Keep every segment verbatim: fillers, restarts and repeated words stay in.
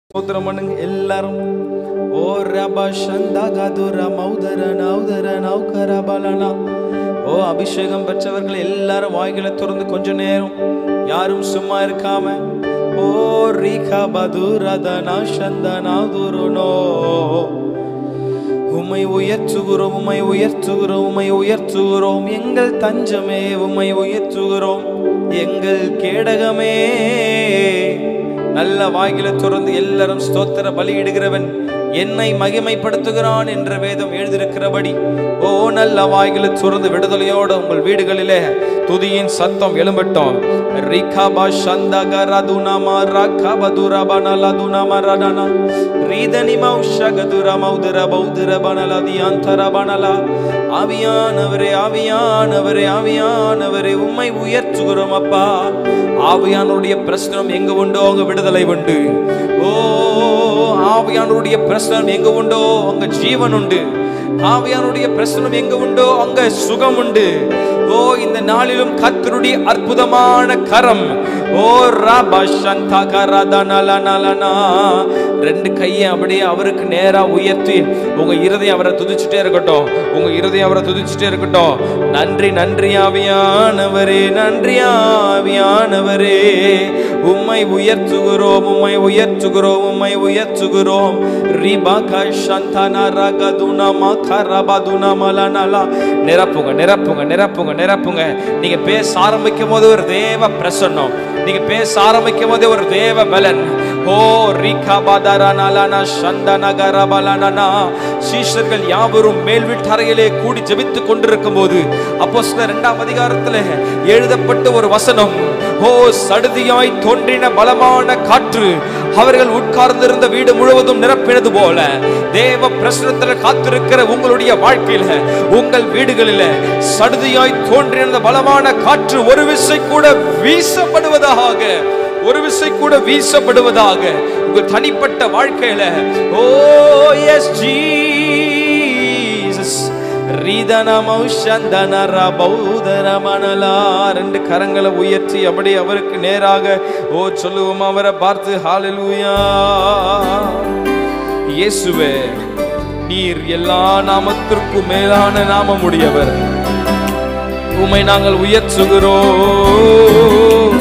ஸ்தோத்திரம் பண்ணுங்க எல்லாரும். ஓ ரபா சந்தா கதுர மௌதர நௌதர நௌகர பலனா. ஓ அபிஷேகம் பெற்றவர்கள் எல்லாரும் வாய்களை திறந்து கொஞ்ச நேரம் யாரும் சும்மா இருக்காம ஓ ரீகா பதுரதனா சந்தனாதுருனோ உம்மை உயர்த்துகிறோம், உம்மை உயர்த்துகிறோம், உம்மை உயர்த்துகிறோம். எங்கள் தஞ்சமே உம்மை உயர்த்துகிறோம், எங்கள் கேடகமே. நல்ல வாய்களை திறந்து எல்லாரும் ஸ்தோத்திர பலியிடுகிறவன் என்னை மகிமைப்படுத்துகிறான் என்ற வேதம் எழுதியிருக்கிறபடி ஓ நல்ல வாய்களை திறந்து விடுதலையோடு உங்கள் வீடுகளிலே துதியின் சத்தம் எழும்பட்டும். ரிகாபா சந்தகரதுனமா ரகபதுரபனலதுனமா ரடனா ரீதனிமா உஷகதுரமௌதர பௌதரபனலதி அந்தரபனலா. ஆவியானவரே, ஆவியானவரே, ஆவியானவரே உம்மை உயர்த்துகிறோம் அப்பா. ஆவியானவருடைய பிரசனம் எங்க உண்டோ அங்க விடுதலை உண்டு. ஓ ஆவியானவருடைய பிரசனம் எங்க உண்டோ அங்க ஜீவன் உண்டு. ஆவியானுடைய பிரசனம் எங்க உண்டோ அங்க சுகம் உண்டு. ஓ இந்த நாளிலும் கர்த்தருடைய அற்புதமான கரம். ஓ ரபா சந்தா கரதனலனலனா. ரெண்டு கையை அப்படியே அவருக்கு நேரா உயர்த்தி உங்க இருதயம் அவரை துதிச்சுட்டே இருக்கட்டும். உங்க இருதயம் அவரை துதிச்சுட்டே இருக்கட்டும். நன்றி நன்றி ஆவியானவரே, நன்றி ஆவியானவரே உம்மை உயர்த்துகிறோம், உம்மை உயர்த்துகிறோம், உம்மை உயர்த்துகிறோம். ரிபாகா சந்தனா ரகதுனமா கரபதுனமலனலா. நிரப்புங்க நிரப்புங்க நிரப்புங்க நிரப்புங்க. நீங்க பேச ஆரம்பிக்கும் போது ஒரு தேவ பிரசன்னம், நீங்க பேச ஆரம்பிக்கும் போது ஒரு தேவ பலன். ஓ ரிகாபதரனலனா சந்தனகரபலனனா. சீஷர்கள் யாவரும் மேல் வீட்டறையிலே கூடி ஜெபித்துக் கொண்டிருக்கும் போது அப்போஸ்தலர் இரண்டாம் அதிகாரத்தில் எழுதப்பட்ட ஒரு வசனம். ஓ சடுதியாய் தோன்றின பலமான காற்று அவர்கள் உட்கார்ந்திருந்த வீடு முழுவதும் நிரப்பினது போல தேவ பிரசன்னத்தில் காத்திருக்கிற உங்களுடைய வாழ்க்கையில உங்கள் வீடுகளில சடுதியாய் தோன்றின பலமான காற்று ஒரு விசை கூட வீசப்படுவதாக, ஒரு விசை கூட வீசப்படுவதாக உங்கள் தனிப்பட்ட வாழ்க்கையில. Oh yes Jesus. ரெண்டு கரங்களை உயர்த்தி அப்படி அவருக்கு நேராக ஓ சொல்லுவோம். அவரை பார்த்து ஹல்லேலூயா. இயேசுவே நீர் எல்லா நாமத்திற்கும் மேலான நாமம் உடையவர். உம்மை நாங்கள் உயர்த்துகிறோம்.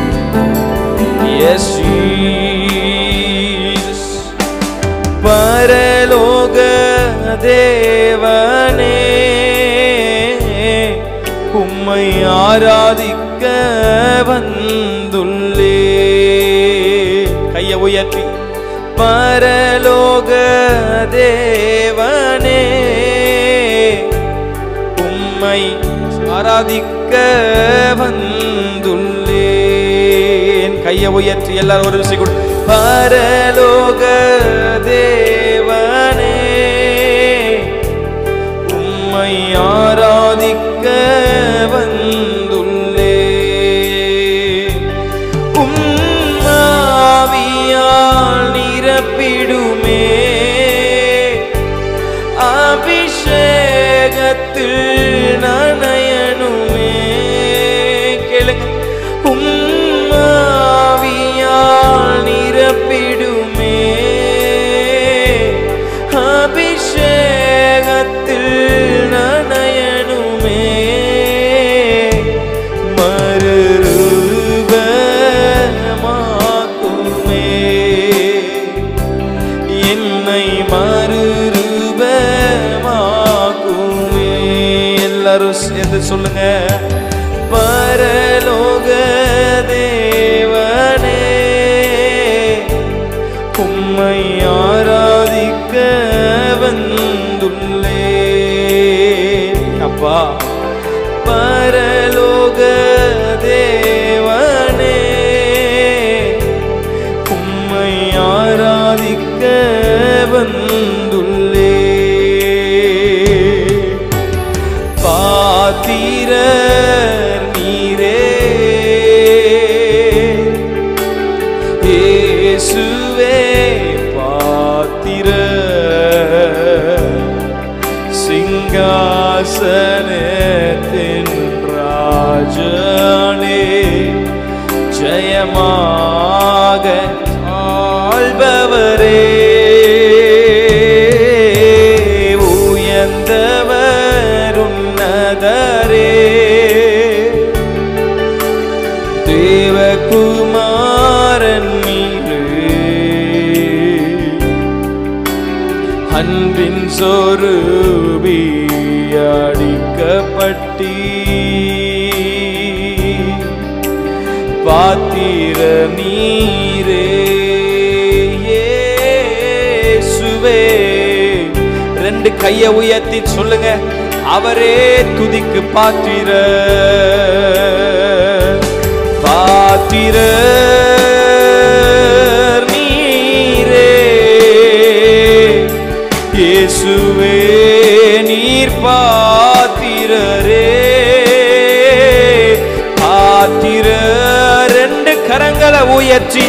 Yes Jesus. பரலோக தேவனே உம்மை ஆராதிக்க வந்துள்ளே. கையை உயர்த்தி பரலோக தேவனே உம்மை ஆராதிக்க வந்துள்ளேன். கையை உயர்த்தி எல்லாரும் ஒரு விஷயம் கூட. பரலோக தேவனே உம்மை ஆராதிக்க வந்துள்ளேன். உம்மாவியால் நிரப்பிடுமே அபிஷேகத்தில் நனையனுமே. கேளுங்க. உம்மாவியால் நிரப்பிடுமே அபிஷேகத்தில் நனையனுமே. மறுரூபமாக்குமே என்னை மறுரூபமாக்குமே. எல்லாரும் சேர்ந்து சொல்லுங்க. பரலோக தேவனே உம்மை ஆராதிக்க வந்துள்ளேன். அப்பா பரலோக தேவனே உம்மை ஆராதிக்க வந்துள்ளேன். பாத்திரர் நீரே இயேசுவே பாத்திரர் சிங்காசனத்தின் ராஜனே ஜெயமாக ஆள்பவர் தேவகுமாரன் அன்பின் சொரூபி அடிக்கப்பட்டி பாத்திர நீரே இயேசுவே. ரெண்டு கையை உயர்த்தி சொல்லுங்க, அவரே துதிக்கு பாத்திர பாத்திர இயேசுவே நீர் பாத்திரரே பாத்திர. ரெண்டு கரங்களை உயர்த்தி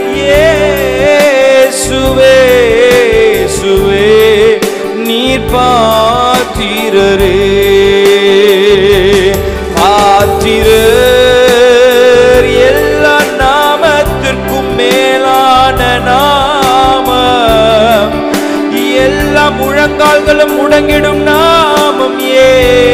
இயேசுவே இயேசுவே நீர் பாத்திரரே பாத்திர. எல்லா நாமத்திற்கும் மேலான நாமம், எல்லா முழங்கால்களும் முடங்கிடும் நாமம் ஏ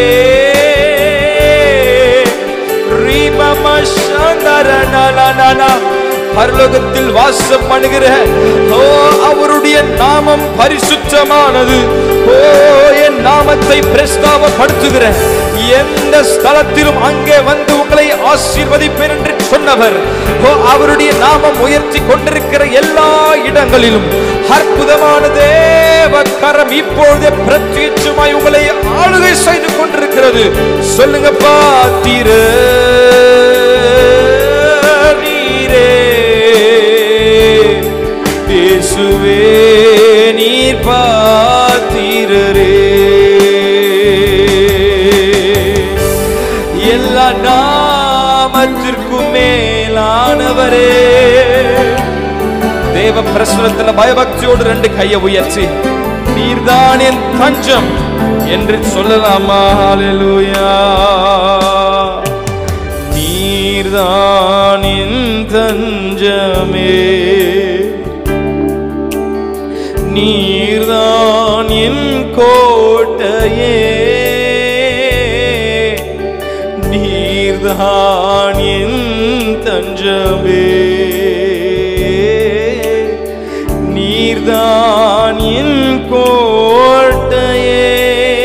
பரலோகத்தில் வாசம் பண்ணுகிற ஓ அவருடைய நாமம் பரிசுத்தமானது. ஓ என் நாமத்தை பிரஸ்தாபப்படுத்துகிற எந்த ஸ்தலத்திலும் அங்கே வந்து உங்களை ஆசீர்வதிப்பேன் என்று சொன்னவர். ஓ அவருடைய நாமம் உயர்த்தி கொண்டிருக்கிற எல்லா இடங்களிலும் அற்புதமான தேவ கரம் இப்பொழுதே பிரத்யட்சமாய் உங்களை ஆளுகை செய்து கொண்டிருக்கிறது. சொல்லுங்க, பாத்திர நீரே இயேசுவே நீர் பாத்திரரே எல்லா நாமத்திற்கும் மேலானவரே. தேவ பிரசன்னத்துல பயபக்தியோடு ரெண்டு கையை உயர்த்தி நீர்தான் என் தஞ்சம் என்று சொல்லலாமா? ஹல்லேலூயா. நீர்தான் என் தஞ்சமே, நீர்தான் என் கோட்டையே, நீர்தான் என் தஞ்சமே, நீர்தான் என் கோட்டையே.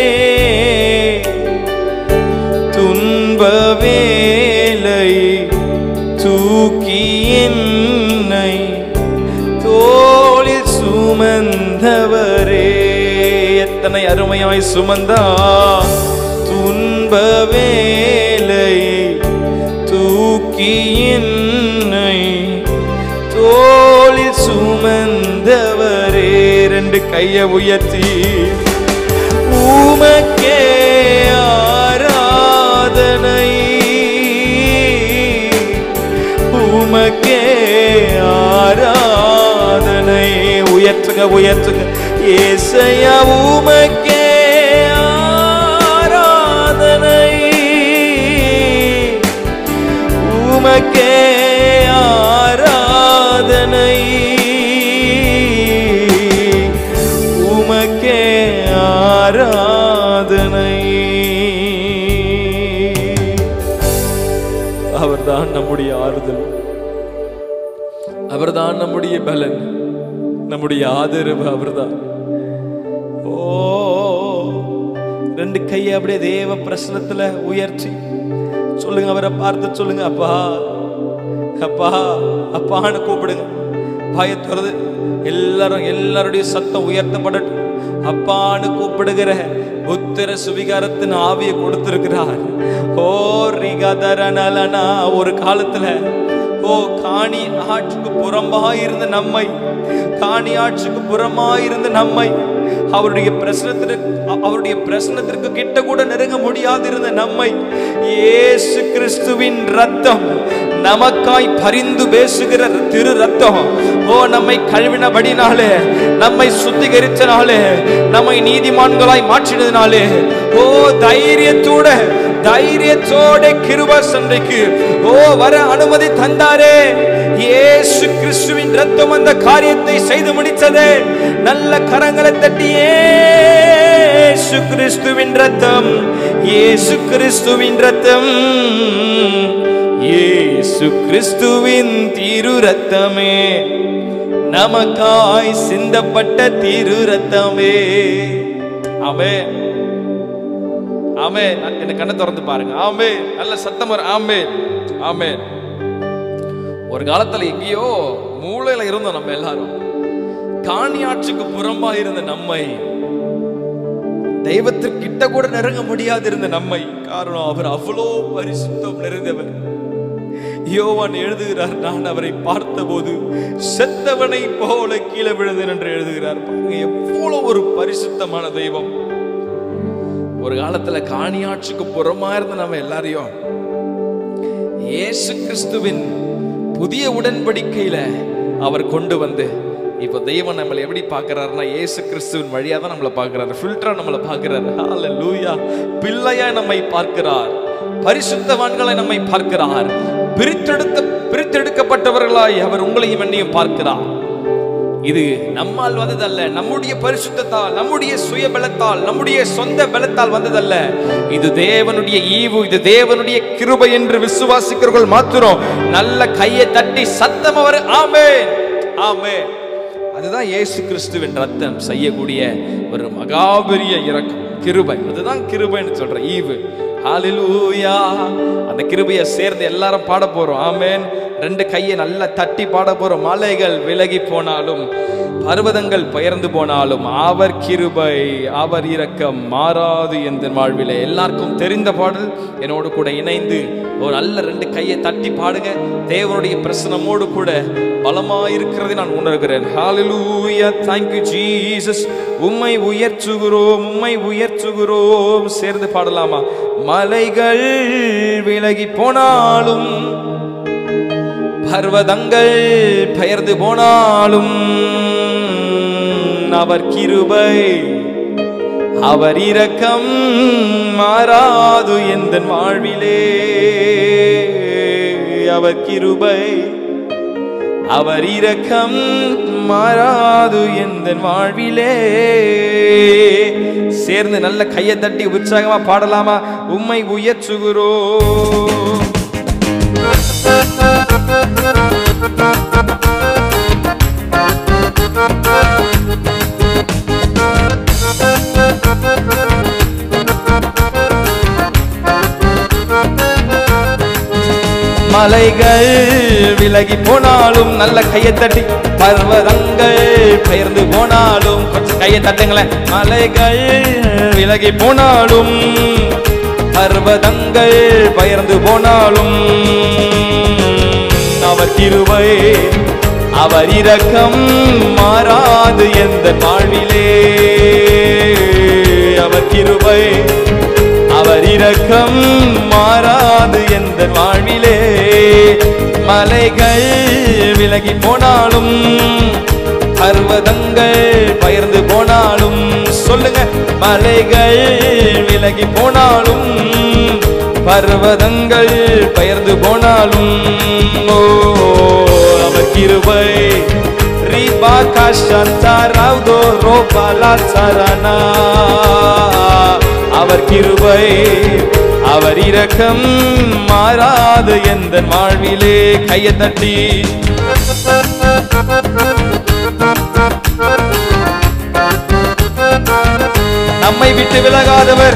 துன்ப வேலை தூக்கி என்னை தோளில் சுமந்தவரே. எத்தனை அருமையாய் சுமந்தா. துன்ப வேலை தூக்கி என்னை தோளில் சுமந்தவரே. ரெண்டு கையை உயர்த்தி உமக்கே ஆராதனை, உமக்கே ஆராதனை. உயர்த்துங்க உயர்த்துங்க ஏசையா, உமக்கே ஆராதனை, உமக்கே ஆராதனை, உமக்கே ஆராதனை. அவர்தான் நம்முடைய ஆறுதல், அவர்தான் நம்முடைய பலன், நம்முடைய ஆதரவு அவர்தான். ஓ ரெண்டு கையை அப்படியே தேவ பிரசன்னத்துல உயர்த்தி சொல்லுங்க, அவரை பார்த்து சொல்லுங்க, அப்பா அப்பா அப்பான்னு கூப்பிடுங்க. பயத்துறது எல்லாரும் எல்லாருடைய சத்தம் உயர்த்தப்படட்டும். அப்பான்னு கூப்பிடுகிற உத்தர சுவிகாரத்தின் ஆவியை கொடுத்திருக்கிறார். ஓ ரிகதரனலனா. ஒரு காலத்துல ஓ காணி ஆட்சிக்கு புறம்பாயிருந்த நம்மை, காணி ஆட்சிக்கு புறமாயிருந்த நம்மை அவருடைய பிரசனத்திற்கு அவருடைய பிரசனத்திற்கு கிட்ட கூட நெருங்க முடியாதிருந்த நம்மை இயேசு கிறிஸ்துவின் ரத்தம், நமக்காய் பரிந்து பேசுகிற திரு ரத்தம், ஓ நம்மை கழுவினபடினாலே, நம்மை சுத்திகரித்தனாலே, நம்மை நீதிமான்களாய் மாற்றினதினாலே, ஓ தைரியத்தோட தைரியத்தோட கிருபை சண்டைக்கு ஓ வர அனுமதி தந்தாரே. இயேசு கிறிஸ்துவின் ரத்தம் அந்த காரியத்தை செய்து முடித்ததே. நல்ல கரங்களை தட்டி இயேசு கிறிஸ்துவின் ரத்தம், இயேசு கிறிஸ்துவின் ரத்தம், இயேசு இயேசு கிறிஸ்துவின் திரு ரத்தமே, நமக்காய் சிந்தப்பட்ட திரு ரத்தமே. ஆமென் ஆமென். என்ன கண்ணை திறந்து பாருங்க. ஆமென். நல்ல சத்தம் வரும். ஆமென் ஆமென். ஒரு காலத்துல எங்கேயோ மூளையில இருந்தோம் நம்ம எல்லாரும். காணியாட்சிக்கு புறம்பா இருந்த நம்மை, தெய்வத்திற்கிட்ட கூட நெருங்க முடியாது இருந்த நம்மை, காரணம் அவர் அவ்வளோ பரிசுத்தம் நிறைந்தவர். யோவான் எழுதுகிறார், நான் அவரை பார்த்த போது செத்தவனை போல கீழே விழுந்தேன் என்று எழுதுகிறார். எவ்வளவு ஒரு பரிசுத்தமான தெய்வம். ஒரு காலத்துல காணியாட்சிக்கு புறமா இருந்த நம்ம எல்லாரையும் இயேசு கிறிஸ்துவின் புதிய உடன்படிக்கையில அவர் கொண்டு வந்து, இப்ப தெய்வம் நம்மளை எப்படி பார்க்கிறாருன்னா இயேசு கிறிஸ்துவின் வழியா தான் நம்மளை பார்க்கிறாரு. ஃபில்டரா நம்மளை பார்க்கிறாரு. ஹல்லேலூயா. பிள்ளையா நம்மை பார்க்கிறார், பரிசுத்தவான்களை நம்மை பார்க்கிறார், பிரித்தெடுத்த பிரித்தெடுக்கப்பட்டவர்களாய் அவர் உங்களையும் என்னையும் பார்க்கிறார். இது நம்மால் வந்ததல்ல, நம்முடைய பரிசுத்தத்தால், நம்முடைய சுய பலத்தால், நம்முடைய சொந்த பலத்தால் வந்ததல்ல. இது தேவனுடைய ஈவு, இது தேவனுடைய கிருபை என்று விசுவாசிக்கிறவர்கள் மாத்திரம் நல்ல கையை தட்டி சத்தம் அவர் ஆமென் ஆமென். அதுதான் இயேசு கிறிஸ்துவின் ரத்தம் செய்யக்கூடிய ஒரு மகாபெரிய இரக்கம், கிருபை. அதுதான் கிருபைன்னு சொல்ற ஈவு. ஹல்லேலூயா. அந்த கிருபையை சேர்ந்து எல்லாரும் பாட போறோம். ஆமென். ரெண்டு கையை நல்லா தட்டி பாட போறோம். மலைகள் விலகி போனாலும், பர்வதங்கள் பெயர்ந்து போனாலும், அவர் கிருபை அவர் இரக்கம் மாறாது என்ற வாழ்விலே. எல்லாருக்கும் தெரிந்த பாடல். என்னோடு கூட இணைந்து ஒரு நல்ல ரெண்டு கையை தட்டி பாடுங்க. தேவனுடைய பிரசனமோடு கூட பலமாயிருக்கிறதை நான் உணர்கிறேன். ஹல்லேலூயா. Thank you Jesus. உம்மை உயர்த்துகிறோம், உம்மை உயர்த்துகிறோம். சேர்ந்து பாடலாமா? மலைகள் விலகி போனாலும், பர்வதங்கள் பெயர்ந்து போனாலும், அவர் கிருபை அவர் இரக்கம் மாறாது எந்த வாழ்விலே. அவர் கிருபை அவர் இரக்கம் மாறாது எந்த வாழ்விலே. சேர்ந்து நல்ல கையை தட்டி உற்சாகமா பாடலாமா? உம்மை உயர்த்துகிறோம். மலைகள் விலகி போனாலும், நல்ல கையை தட்டி, பர்வதங்கள் பெயர்ந்து போனாலும், கொஞ்சம் கையை தட்டுங்களேன். மலைகள் விலகி போனாலும், பர்வதங்கள் பெயர்ந்து போனாலும், அவர் கிருபை அவர் இரக்கம் மாறாது எந்த வாழ்விலே. அவர் கிருபை அவர் இரக்கம் மாறாது எந்த வாழ்விலே. மலைகள் விலகி போனாலும், பர்வதங்கள் பெயர்ந்து போனாலும், சொல்லுங்க. மலைகள் விலகி போனாலும், பர்வதங்கள் பெயர்ந்து போனாலும், ஓ அவர் கிருபை ரிபா காஷந்தா ராவ்தோ ரோபாலா சரணா. அவர் கிருபை அவர் இரக்கம் மாறாது எந்த வாழ்விலே. கையை தட்டி நம்மை விட்டு விலகாதவர்,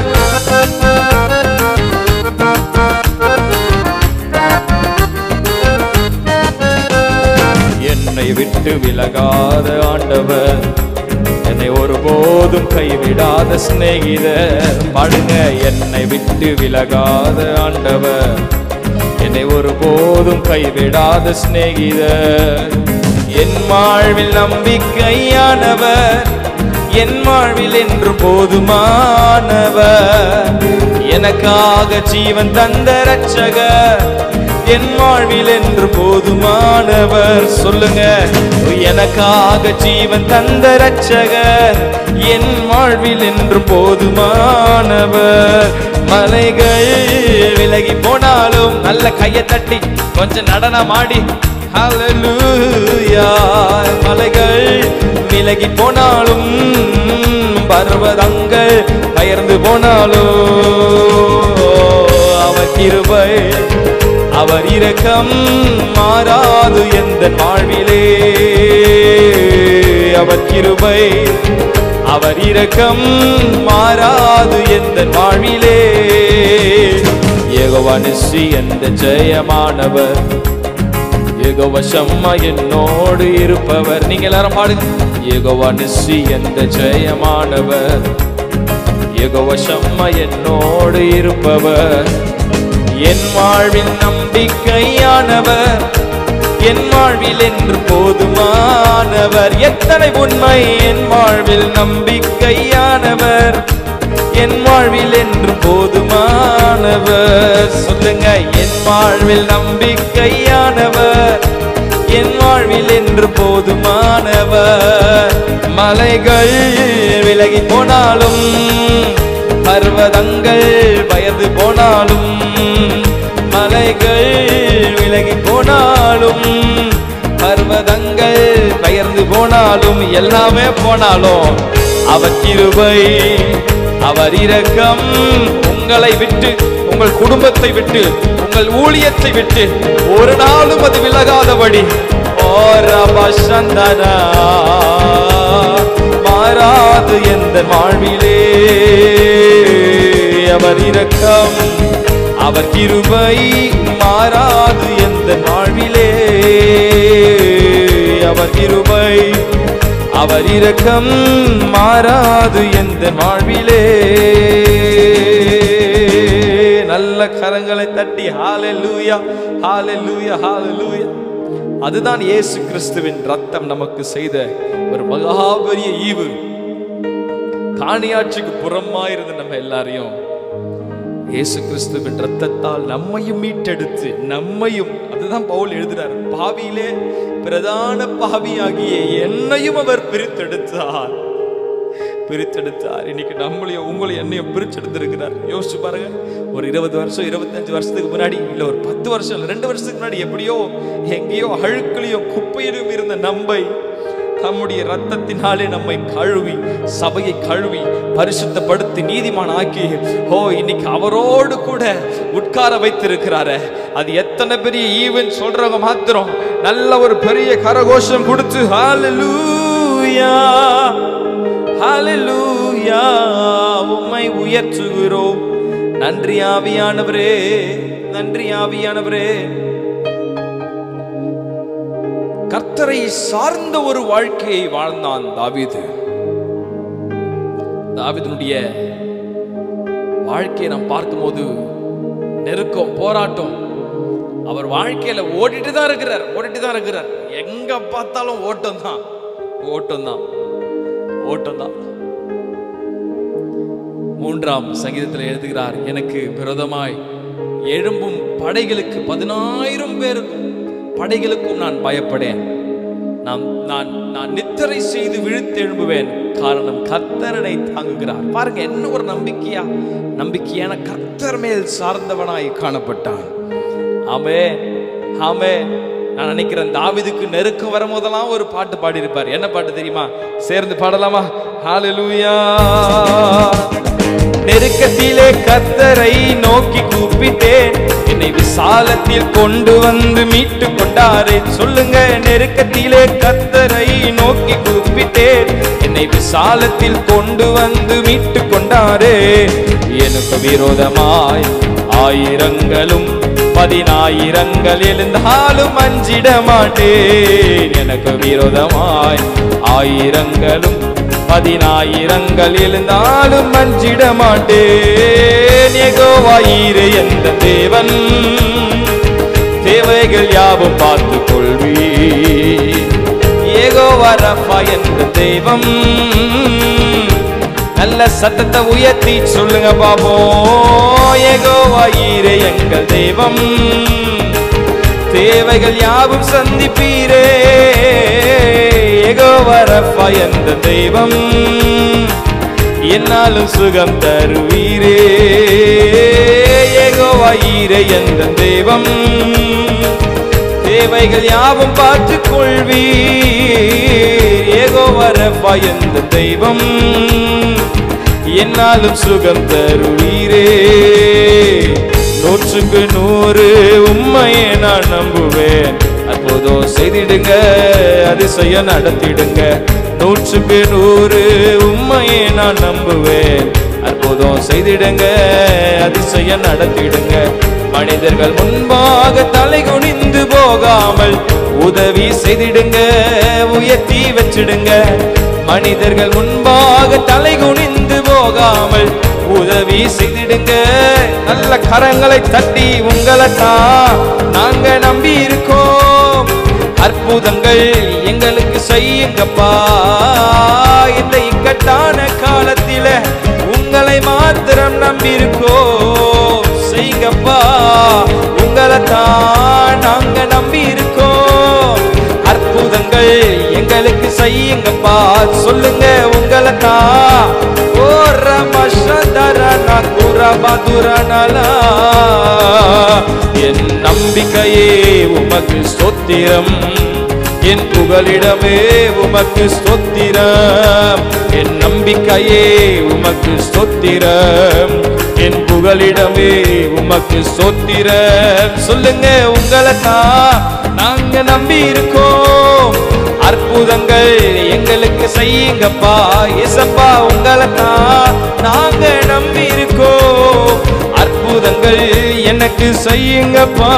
என்னை விட்டு விலகாத ஆண்டவர், என்னை ஒருபோதும் கைவிடாத சிநேகிதர். பாடுங்க. என்னை விட்டு விலகாத ஆண்டவர், என்னை ஒருபோதும் கைவிடாத சிநேகிதர். என் வாழ்வில் நம்பிக்கையானவர், என் வாழ்வில் என்று போதுமானவர். எனக்காக ஜீவன் தந்த இரட்சகர், என் வாழ்வில் என்று போதுமானவர். சொல்லுங்க. எனக்காக ஜீவன் தந்த இரட்சகர், என் வாழ்வில் என்று போதுமானவர். மலைகள் விலகி போனாலும், நல்ல கையை தட்டி கொஞ்சம் நடனமாடி ஹல்லேலூயா. மலைகள் விலகி போனாலும், பர்வதங்கள் பெயர்ந்து போனாலும், அவர் கிருபை அவர் இரக்கம் மாறாது எந்தன் வாழ்விலே. அவர் கிருபை அவர் இரக்கம் மாறாது எந்தன் வாழ்விலே. யெகோவா நிஸ்ஸி என்ற ஜெயமானவர், யெகோவா ஷம்மா என்னோடு இருப்பவர். நீங்க எல்லாரும் பாடுங்க. யெகோவா நிஸ்ஸி என்ற ஜெயமானவர், யெகோவா ஷம்மா என்னோடு இருப்பவர். என் வாழ்வில் நம்பிக்கையானவர், என் வாழ்வில் என்று போதுமானவர். எத்தனை உண்மை! என் வாழ்வில் நம்பிக்கையானவர், என் வாழ்வில் என்று போதுமானவர். சொல்லுங்க, என் வாழ்வில் நம்பிக்கையானவர், என் வாழ்வில் என்று போதுமானவர். மலைகள் விலகி போனாலும், பர்வதங்கள் பயந்து போனாலும், மலைகள் விலகி போனாலும், பர்வதங்கள் பெயர்ந்து போனாலும், எல்லாமே போனாலும், அவர் கிருபை அவர் இரக்கம் உங்களை விட்டு, உங்கள் குடும்பத்தை விட்டு, உங்கள் ஊழியத்தை விட்டு ஒரு நாளும் அது விலகாதபடி மாறாது எந்த வாழ்விலே. அவர் இரக்கம் அவர் கிருபை மாறாது எந்த வாழ்விலே. அவர் கிருபை அவர் இரக்கம் மாறாது எந்த வாழ்விலே. நல்ல கரங்களை தட்டி ஹalleluya ஹalleluya ஹalleluya. அதுதான் இயேசு கிறிஸ்துவின் ரத்தம் நமக்கு செய்த ஒரு மகாபெரிய ஈவு. காணியாட்சிக்கு புறமாயிருந்த நம்ம எல்லாரையும் இயேசு கிறிஸ்துவின் ரத்தத்தால் நம்மையும் மீட்டெடுத்து, நம்மையும், அதுதான் பவுல் எழுதுறார், பாவியிலே பிரதான பாவியாகிய என்னையும் அவர் பிரித்தெடுத்தார் பிரித்தெடுத்தார் இன்னைக்கு நம்மளையும் உங்களையும் என்னையும் பிரிச்செடுத்திருக்கிறார். யோசிச்சு பாருங்க, ஒரு இருபது வருஷம் இருபத்தஞ்சு வருஷத்துக்கு முன்னாடி, இல்ல ஒரு பத்து வருஷம் இல்ல ரெண்டு வருஷத்துக்கு முன்னாடி எப்படியோ எங்கேயோ அழுக்கிலையும் குப்பையிலும் இருந்த நம்பை தம்முடைய ரத்தத்தினாலே நம்மை கழுவி, சபையை கழுவி பரிசுத்தப்படுத்தி நீதிமான் ஆக்கி, ஓ இன்னைக்கு அவரோடு கூட உட்கார வைத்திருக்கிறாரு. அது எத்தனை பெரிய ஈவன் சொல்றவங்க மாத்திரம் நல்ல ஒரு பெரிய கரகோஷம் கொடுத்து ஹalleluya ஹalleluya உம்மை உயர்த்துகிறோம். நன்றி ஆவியானவரே, நன்றி ஆவியானவரே. கர்த்தரை சார்ந்த ஒரு வாழ்க்கையை வாழ்ந்தான் தாவீது. தாவீதுடைய வாழ்க்கையை நாம் பார்க்கும்போது நெருக்கம், போராட்டம். அவர் வாழ்க்கையில ஓடிட்டு தான் இருக்கிறார் ஓடிட்டு தான் இருக்கிறார் எங்க பார்த்தாலும் ஓட்டம் தான் ஓட்டம் தான் ஓட்டம் தான். மூன்றாம் சங்கீதத்தில் எழுதுகிறார், எனக்கு விரோதமாய் எழும்பும் படைகளுக்கு பதினாயிரம் பேருக்கும் படைகளுக்கும் நான் பயப்படேன். நான் நான் நான் நித்திரை செய்து விழுத்து எழும்புவேன், காரணம் கர்த்தரனை தாங்குகிறார். பாருங்க என்ன ஒரு நம்பிக்கையா, நம்பிக்கையான கர்த்தர் மேல் சார்ந்தவனாய் காணப்பட்டான். ஆமே ஆமே. நான் நினைக்கிறேன் தாவீதுக்கு நெருக்கம் வரும்போதெல்லாம் ஒரு பாட்டு பாடி இருப்பார். என்ன பாட்டு தெரியுமா? சேர்ந்து பாடலாமா? ஹalleluya. நெருக்கத்திலே கர்த்தரை நோக்கி கூப்பிட்டேன், என்னை விசாலத்தில் கொண்டு வந்து மீட்டு கொண்டாரே. சொல்லுங்க, நெருக்கத்திலே கர்த்தரை நோக்கி கூப்பிட்டேன், என்னை விசாலத்தில் கொண்டு வந்து மீட்டு கொண்டாரே. எனக்கு விரோதமாய் ஆயிரங்களும் பதினாயிரங்கள் எழுந்தாலும் அஞ்சிட மாட்டேன். எனக்கு விரோதமாய் ஆயிரங்களும் பதினாயிரங்கள் எழுந்தாலும் அஞ்சிட மாட்டேன். யெகோவா ஈரே என்ற தேவன், தேவைகள் யாவும் பார்த்து கொள்வீர். யெகோவா ரஃபா என்ற தெய்வம், நல்ல சத்தத்தை உயர்த்தி சொல்லுங்க பாப்போம். யெகோவா ஈரே எங்கள் தெய்வம், தேவைகள் யாவும் சந்திப்பீரே. யெகோவா ரஃபா என்ற தெய்வம், என்னாலும் சுகம் தருவீரே. யெகோவா ஈரே என்ற தெய்வம், தேவைகள் யாவும் பார்த்து கொள்வீர். யெகோவா ரஃபா என்ற தெய்வம், என்னாலும் சுகம் தருவீரே. நூற்றுக்கு நூறு உண்மையை நான் நம்புவேன். அற்புதம் செய்திடுங்க, அதிசயம் நடத்திடுங்க. நூற்றுக்கு நூறு உண்மையை நான் நம்புவேன். அற்புதம் செய்திடுங்க, அதிசயம் நடத்திடுங்க. மனிதர்கள் முன்பாக தலை குனிந்து போகாமல் உதவி செய்திடுங்க, உயர்த்தி வச்சிடுங்க. மனிதர்கள் முன்பாக தலை குனிந்து போகாமல் உதவி செய்திடுங்க. நல்ல கரங்களை தட்டி உங்களை தான் நாங்க நம்பி இருக்கோம். அற்புதங்கள் எங்களுக்கு செய்யுங்கப்பா. இந்த இக்கட்டான காலத்தில உங்களை மாத்திரம் நம்பி இருக்கோம். செய்யுங்கப்பா, உங்களை தான் நாங்க நம்பி இருக்கோம். அற்புதங்கள் எங்களுக்கு செய்யுங்கப்பா. சொல்லுங்க, உங்களை தான். என் நம்பிக்கையே உமக்கு ஸ்தோத்திரம், என் புகலிடமே உமக்கு ஸ்தோத்திரம். என் நம்பிக்கையே உமக்கு ஸ்தோத்திரம், என் புகலிடமே உமக்கு ஸ்தோத்திரம். சொல்லுங்க, உங்களை தான் நாங்க நம்பி இருக்கோம். அற்புதங்கள் எங்களுக்கு செய்யுங்கப்பா. இயேசப்பா, உங்களை தான் நாங்க நம்பி இருக்கோம். அற்புதங்கள் எனக்கு செய்யுங்கப்பா.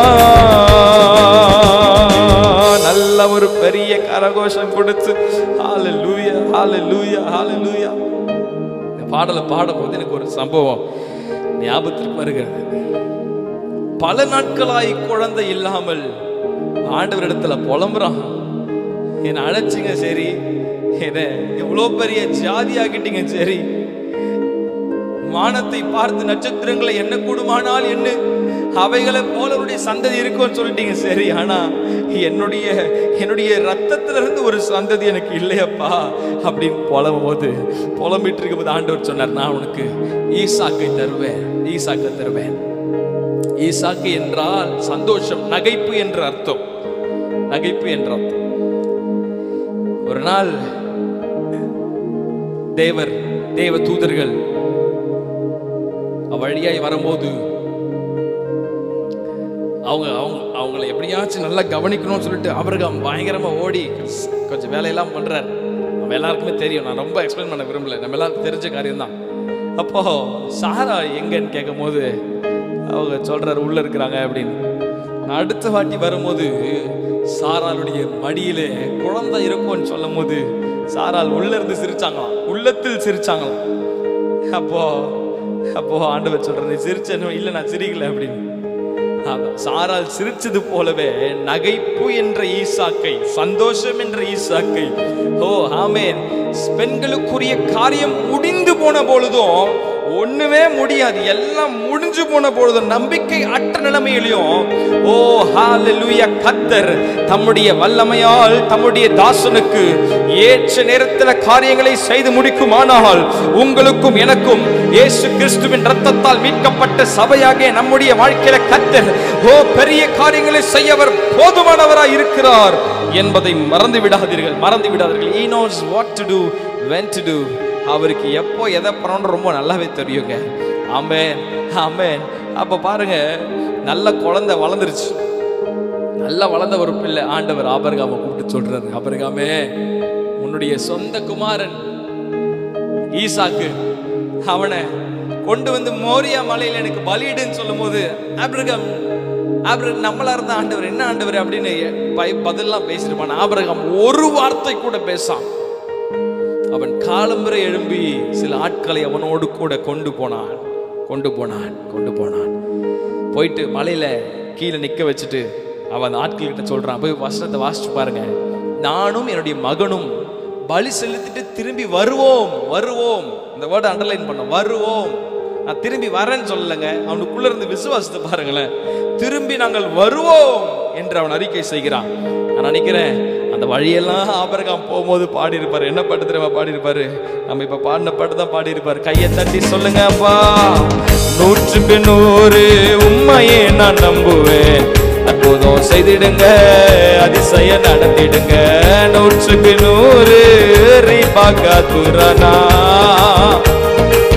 நல்ல ஒரு பெரிய கரகோஷம் கொடுத்து ஹல்லேலூயா, ஹல்லேலூயா, ஹல்லேலூயா. இந்த பாடலை பாடும்போது எனக்கு ஒரு சம்பவம் ஞாபகத்திற்கு வருகிறது. பல நாட்களாய் குழந்தை இல்லாமல் ஆண்டவரிடத்துல புலம்புறான். என்னை அழைச்சிங்க சரி, என்ன எவ்வளோ பெரிய ஜாதி ஆகிட்டீங்க சரி, வானத்தை பார்த்து நட்சத்திரங்களை என்ன கூடுமானால் என்ன, அவைகளை போலவருடைய சந்ததி இருக்கும்னு சொல்லிட்டீங்க சரி, ஆனா என்னுடைய என்னுடைய ரத்தத்திலிருந்து ஒரு சந்ததி எனக்கு இல்லையப்பா அப்படின்னு புலம்பும் போது புலம்பிட்டு இருக்கும் போது ஆண்டவர் சொன்னார், நான் உனக்கு ஈசாக்கை தருவேன், ஈசாக்கை தருவேன். ஈசாக்கு என்றால் சந்தோஷம், நகைப்பு என்ற அர்த்தம், நகைப்பு என்ற அர்த்தம். ஒரு நாள் தேவர் தேவ தூதர்கள் வழியாய் வரும்போது அவங்க அவங்க அவங்களை எப்படியாச்சும் நல்லா கவனிக்கணும்னு சொல்லிட்டு ஆபிரகாம் பயங்கரமா ஓடி கொஞ்சம் வேலையெல்லாம் பண்றாரு. நம்ம எல்லாருக்குமே தெரியும், நான் ரொம்ப எக்ஸ்பிளைன் பண்ண விரும்பல, நம்ம எல்லாருக்கும் தெரிஞ்ச காரியம் தான். அப்போ சாரா எங்கன்னு கேட்கும் போது அவங்க சொல்றாரு உள்ள இருக்கிறாங்க அப்படின்னு. நான் அடுத்த வாட்டி வரும்போது சாராளுடைய மடியிலே குழந்தை இருக்கும்னு சொல்லும் போது சாரால் உள்ள இருந்து சிரிச்சாங்களாம், உள்ளத்தில் சிரிச்சாங்களாம். அப்போ அப்போ ஆண்டவர் சொல்ற, நீ சிரிச்சனும் இல்லை, நான் சிரிக்கல அப்படின்னு. சாரால் சிரிச்சது போலவே நகைப்பு என்ற ஈசாக்கை, சந்தோஷம் என்ற ஈசாக்கை, ஓ ஆமென், பெண்களுக்குரிய காரியம் முடிந்து போன பொழுதும் ஒண்ணுமே முடியாது, எல்லாம் முடிஞ்சு போன பொழுதும் நம்பிக்கை அற்ற நிலைமையிலையும் ஓ ஹல்லேலூயா, கர்த்தர் தம்முடைய வல்லமையால் தம்முடைய தாசனுக்கு ஏற்ற நேரத்தில் காரியங்களை செய்து முடிக்குமானால் உங்களுக்கும் எனக்கும் இயேசு கிறிஸ்துவின் இரத்தத்தால் மீட்கப்பட்ட சபையாக நம்முடைய வாழ்க்கையில கர்த்தர் ஓ பெரிய காரியங்களை செய்யவர் போதுமானவராய் இருக்கிறார் என்பதை மறந்து விடாதீர்கள், மறந்து விடாதீர்கள். He knows what to do, when to do. அவருக்கு எப்போ எதை பண்ணணும்னு ரொம்ப நல்லாவே தெரியுங்க. ஆமென், ஆமென். அப்ப பாருங்க, நல்ல குழந்தை வளர்ந்துருச்சு, நல்லா வளர்ந்த ஒரு பிள்ளை. ஆண்டவர் ஆபிரகாமை கூப்பிட்டு சொல்றாரு, ஆபிரகாமே, உன்னுடைய சொந்த குமாரன் ஈசாக்கு, அவனை கொண்டு வந்து மோரியா மலையில் எனக்கு பலியிடுன்னு சொல்லும் போது ஆபிரகாம் ஆபிரகாம் நம்மளா இருந்த ஆண்டவர் என்ன ஆண்டவர் அப்படின்னு பதிலாம் பேசிருப்பான். ஆபிரகாம் ஒரு வார்த்தை கூட பேசாம அவன் காலம்பரை எழும்பி சில ஆட்களை அவனோடு கூட கொண்டு போனான் கொண்டு போனான் கொண்டு போனான் போயிட்டு மலையில கீழே நிக்க வச்சுட்டு அவன் ஆட்கள் கிட்ட சொல்றான், போய் வசனத்தை வாசிச்சு பாருங்க, நானும் என்னுடைய மகனும் பலி செலுத்திட்டு திரும்பி வருவோம் வருவோம் இந்த வேர்டை அண்டர்லைன் பண்ண, வருவோம். நான் திரும்பி வரேன்னு சொல்லலைங்க, அவனுக்குள்ள இருந்து விசுவாசத்தை பாருங்களேன், திரும்பி நாங்கள் வருவோம் என்று அவன் அறிக்கை செய்கிறான். நான் நினைக்கிறேன் அந்த வழியெல்லாம் ஆபிரகாம் போகும்போது பாடி இருப்பாரு. என்ன பாட்டு தெரியுமா பாடி இருப்பாரு? நம்ம இப்ப பாடின பாட்டு தான் பாடி இருப்பாரு. கையை தட்டி சொல்லுங்க, அப்பா நூற்றுக்கு நூறு உண்மையே நான் நம்புவேன், அற்புதம் செய்திடுங்க, அதிசயம் நடத்திடுங்க, நூற்றுக்கு நூறு ரீபாக்கா துரனா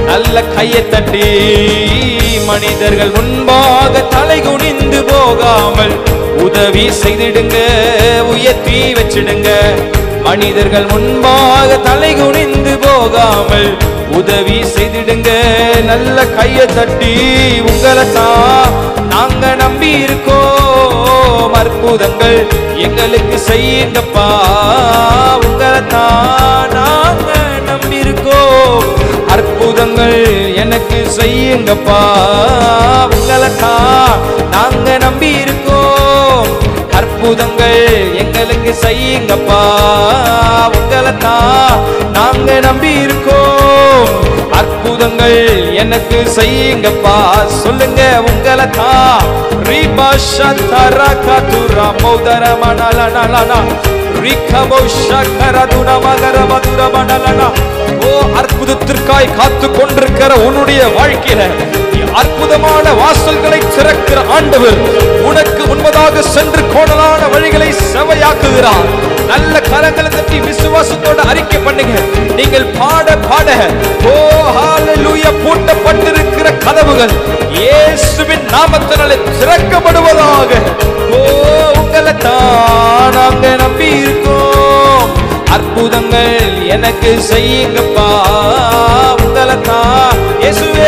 நல்ல கையை தட்டி மனிதர்கள் முன்பாக தலை குனிந்து போகாமல் உதவி செய்திடுங்க, உயர்த்தி வச்சிடுங்க. மனிதர்கள் முன்பாக தலை குனிந்து போகாமல் உதவி செய்திடுங்க. நல்ல கையை தட்டி உங்களை தான் நாங்க நம்பி இருக்கோம், அற்புதங்கள் எங்களுக்கு செய்யுங்கப்பா. உங்களை தான் நாங்க நம்பி இருக்கோம், அற்புதங்கள் எனக்கு செய்யுங்கப்பா. உங்களை தான் நாங்க நம்பி இருக்கோம், அற்புதங்கள் எங்களுக்கு செய்யுங்கப்பா. உங்களை தான் நாங்க நம்பி இருக்கோம், அற்புதங்கள் எனக்கு செய்யுங்கப்பா. சொல்லுங்க உங்களை தான். ரீபா ஷந்தரா கதுரா மௌதர மனலனலனா ரிகபோ ஷகரதுன மகர மதுர மனலனா. ஓ அற்புதத்திற்காய் காத்து கொண்டிருக்கிற உன்னுடைய வாழ்க்கையில அற்புதமான வாசல்களை திறக்கிற ஆண்டவர் உனக்கு முன்பதாக சென்று கோணலான வழிகளை செவையாக்குகிறார். நல்ல கரங்களை தட்டி விசுவாசத்தோட அறிக்கை பண்ணுங்க. நீங்கள் பாட பாட ஓ ஹalleluya பூட்டப்பட்டிருக்கிற கதவுகள் இயேசுவின் நாமத்தினாலே திறக்கப்படுவதாக. ஓ உங்களை தான் நாங்க நம்பி இருக்கோம், அற்புதங்கள் எனக்கு செய்யுங்கப்பா. உங்களை தான் இயேசுவே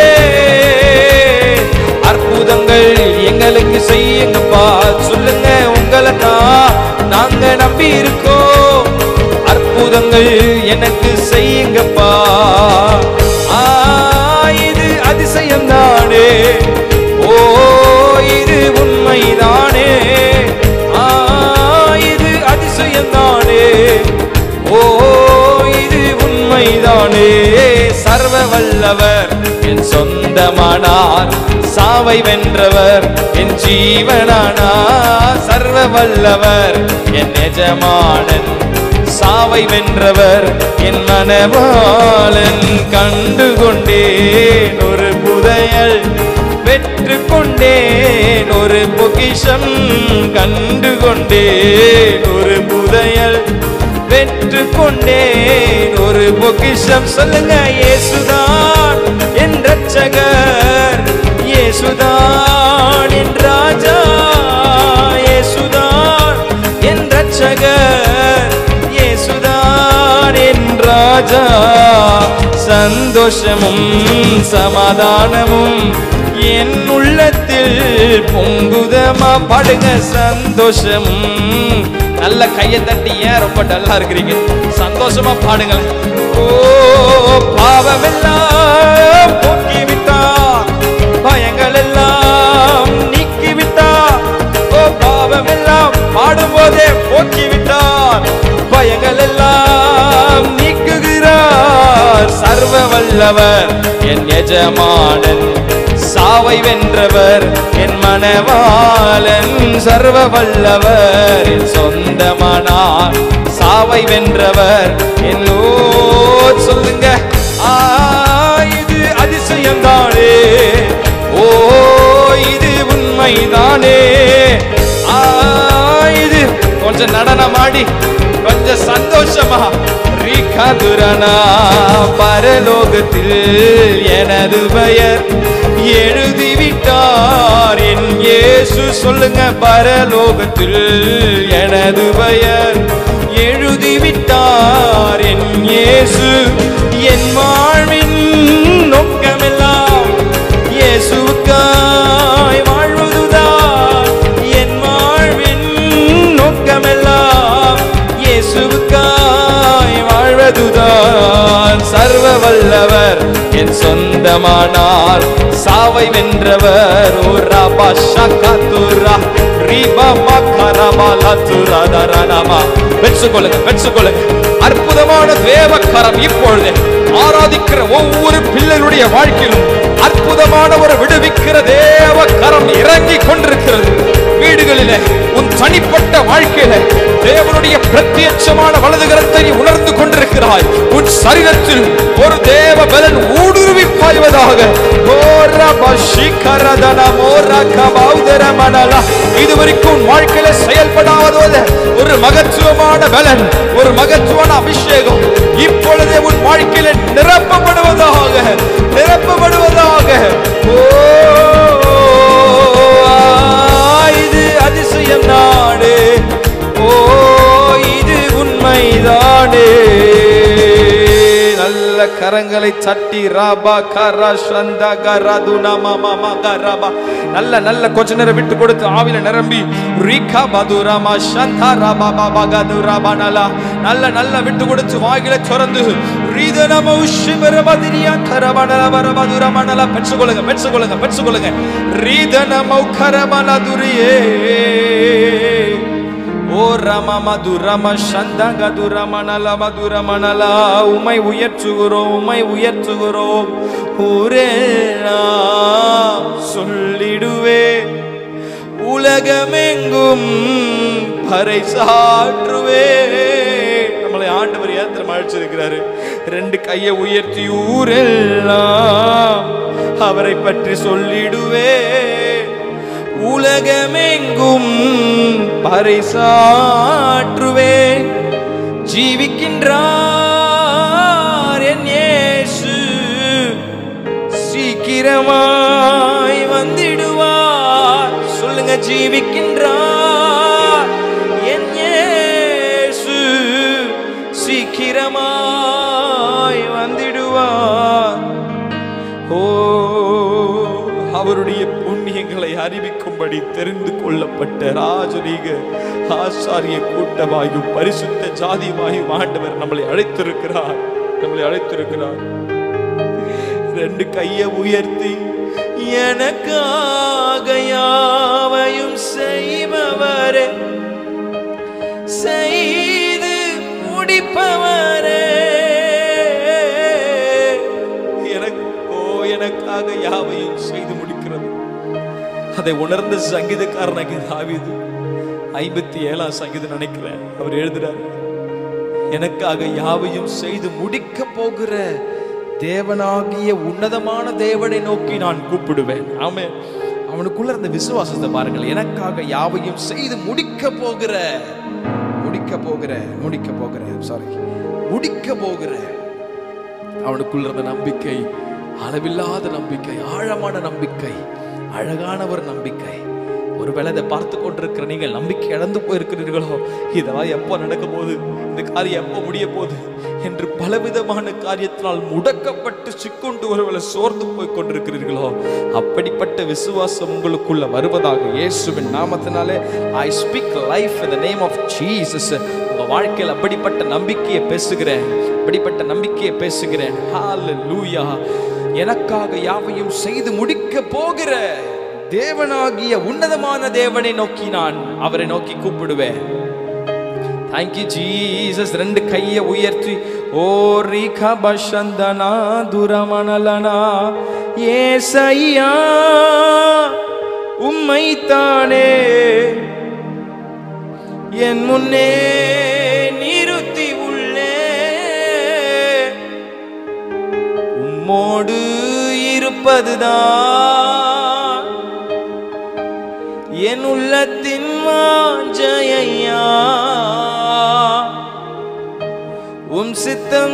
அற்புதங்கள் எங்களுக்கு செய்யுங்கப்பா. சொல்லுங்க உங்களை தான் நாங்க நம்பி இருக்கோம், அற்புதங்கள் எனக்கு செய்யுங்கப்பா. ஆ இது அதிசயம் தானே, ஓ இது உண்மைதானே. ஆ இது அதிசயம் தானே, ஓ இது உண்மைதானே. சர்வ வல்லவர் என் சொந்தமானார், சாவை வென்றவர் என் ஜீவனானார். சர்வ வல்லவர் என் எஜமானன், சாவை வென்றவர் என் மனவாளன். கண்டு கொண்டேன் ஒரு புதையல், பெற்று கொண்டேன் ஒரு பொக்கிஷம். கண்டு கொண்டேன் ஒரு புதையல், பெற்று கொண்டேன் ஒரு பொக்கிஷம். சொல்லுங்க இயேசுதான் என் ரட்சகர், இயேசுதான் என் ராஜா, இயேசுதான் என் ரட்சகர், இயேசுதான் என் ராஜா. சந்தோஷமும் சமாதானமும் என் உள்ளத்தில் பொங்குதமா. பாடுங்க சந்தோஷமும். நல்ல கையை தட்டி. ஏன் ரொம்ப டல்லா இருக்கிறீங்க? சந்தோஷமா பாடுங்களேன். ஓ பாவமெல்லாம் போக்கிவிட்டார், பயங்கள் எல்லாம் நீக்கிவிட்டார். ஓ பாவமெல்லாம் பாடும்போதே போக்கிவிட்டார், பயங்கள் எல்லாம் நீக்குகிறார். சர்வ வல்லவர் என் எஜமானன், சாவை வென்றவர் என் மனவாளன். சர்வ வல்லவர் என் சொந்தமானார், சாவை வென்றவர் என்னோ. சொல்லுங்க ஆ இது அதிசயம் தானே, ஓ இது உண்மைதானே. ஆ இது கொஞ்சம் நடனமாடி கொஞ்சம் சந்தோஷமா. ரீகாதுரனா பரலோகத்தில் எனது பெயர் எழுதிவிட்டார் என் இயேசு. சொல்லுங்க பரலோகத்தில் எனது பெயர் எழுதிவிட்டார் என் இயேசு. என் வாழ்வின் நோக்கமெல்லாம் இயேசுவுக்காய் வாழ்வதுதான், என் வாழ்வின் நோக்கமெல்லாம் இயேசுவுக்காய் வாழ்வதுதான். சர்வ வல்லவர் என் சொந்தமானார், சாவை வென்றவர். ஓ ரபா ஷகதுரா ரிபா மகரபாலா துரதரனமா. பெற்றுக்கொள்ளுங்க பெற்றுக்கொள்ளுங்க. அற்புதமான தேவக்கரம் இப்பொழுது ஆராதிக்கிற ஒவ்வொரு பிள்ளைகளுடைய வாழ்க்கையிலும் அற்புதமான ஒரு விடுவிக்கிற தேவக்கரம் இறங்கி கொண்டிருக்கிறது. வீடுகளிலே உன் தனிப்பட்ட வாழ்க்கையில தேவனுடைய பிரத்யட்சமான வலது கரத்தை நீ உணர்ந்து கொண்டிருக்கிறாய். உன் சரீரத்தில் ஒரு தேவ பலன் ஊடுருவி பாய்வதாக. இதுவரைக்கும் வாழ்க்கையில செயல்படாத ஒரு மகத்துவமான பலன், ஒரு மகத்துவமான அபிஷேகம் இப்பொழுதே உன் வாழ்க்கையில நிரப்பப்படுவதாக, நிரப்பப்படுவதாக. ஓ, இது அதிசயம் நாடு. ஓ, இது உண்மைதானே. நல்ல கரங்களை தட்டி ராபா கரா சந்தா கரதுனா மாமா மகரபா. நல்ல நல்ல கொஞ்ச நேரம் விட்டு கொடுத்து ஆவில நிரம்பி ரீகா பதுராமா சந்தா ராபா பாபா கதுராபனலா. நல்ல நல்ல விட்டு கொடுத்து வாயில திறந்து ரீதனம உஷ்பரபதினியா கரபனல வரபதுரமனல பெற்றுக்கொள்ளுங்க, பெற்றுக்கொள்ளுங்க, பெற்றுக்கொள்ளுங்க. ரீதனம கரபனதுரியே. ஓ ரம மதுரம சந்தங்க துரமனல மதுரமனல. உமை உயர்த்துகிறோம், உமை உயர்த்துகிறோம். ஊரே சொல்லிடுவே, உலகமெங்கும் பறைசாற்றுவே. நம்மளை ஆண்டவர் ஏத்திரம் அழைச்சிருக்கிறாரு. ரெண்டு கையை உயர்த்தி ஊரெல்லாம் அவரை பற்றி சொல்லிடுவே, உலகமெங்கும் பறைசாற்றுவே. ஜீவிக்கின்றார் என் இயேசு, சீக்கிரமாய் வந்திடுவார். சொல்லுங்க, ஜீவிக்கின்றார் என் இயேசு, சீக்கிரமாய் வந்திடுவார். ஓ, அவருடைய புண்ணியங்களை அறிவிக்கும்படி தெரிந்து கொள்ளப்பட்ட ராஜரீக ஆசாரிய கூட்டமாயும் பரிசுத்த ஜாதியுமாயும் ஆண்டவர் நம்மளை அழைத்திருக்கிறார், நம்மளை அழைத்திருக்கிறார். ரெண்டு கையை உயர்த்தி எனக்காக யாவையும் செய்பவரே, செய்து முடிப்பவரே. எனக்காக யாவையும் செய்து முடிக்கிறது. அதை உணர்ந்த சங்கீதக்காரனாகி தாவீது ஐம்பத்தி ஏழாம் சங்கீதம் நினைக்கிறேன், அவர் எழுதுறார், எனக்காக யாவையும் செய்து முடிக்க போகிற தேவனாகிய உன்னதமான தேவனை நோக்கி நான் கூப்பிடுவேன். ஆமென். அவனுக்குள்ள இருந்த விசுவாசத்தை பாருங்கள். எனக்காக யாவையும் செய்து முடிக்க போகிற, முடிக்க போகிற, முடிக்க போகிற சாரி முடிக்க போகிற அவனுக்குள்ள இருந்த நம்பிக்கை அளவில்லாத நம்பிக்கை, ஆழமான நம்பிக்கை, அழகான ஒரு நம்பிக்கை. ஒருவேளை இதை பார்த்து கொண்டிருக்கிற நீங்கள் நம்பிக்கை இழந்து போயிருக்கிறீர்களோ, இதெல்லாம் எப்போ நடக்க போகுது, இந்த காரியம் எப்போ முடிய போகுது என்று பலவிதமான காரியத்தினால் முடக்கப்பட்டு சிக்கொண்டு ஒருவேளை சோர்ந்து போய் கொண்டிருக்கிறீர்களோ, அப்படிப்பட்ட விசுவாசம் உங்களுக்குள்ள வருவதாக இயேசுவின் நாமத்தினாலே I speak life in the name of Jesus. உங்க வாழ்க்கையில் அப்படிப்பட்ட நம்பிக்கையை பேசுகிறேன், அப்படிப்பட்ட நம்பிக்கையை பேசுகிறேன். ஹல்லேலூயா. எனக்காக யாவையும் செய்து முடிக்க போகிற தேவனாகிய உன்னதமான தேவனை நோக்கி நான் அவரை நோக்கி கூப்பிடுவேன். Thank you Jesus. ரெண்டு கையை உயர்த்தி ஓ ரீகா பஷந்தனா துரமனலனா. ஏசையா உம்மைத்தானே என் முன்னே நிறுத்தி உள்ளே, உம்மோடு இருப்பதுதான் என் உள்ளத்தின் வாஞ்சையா, உம் சித்தம்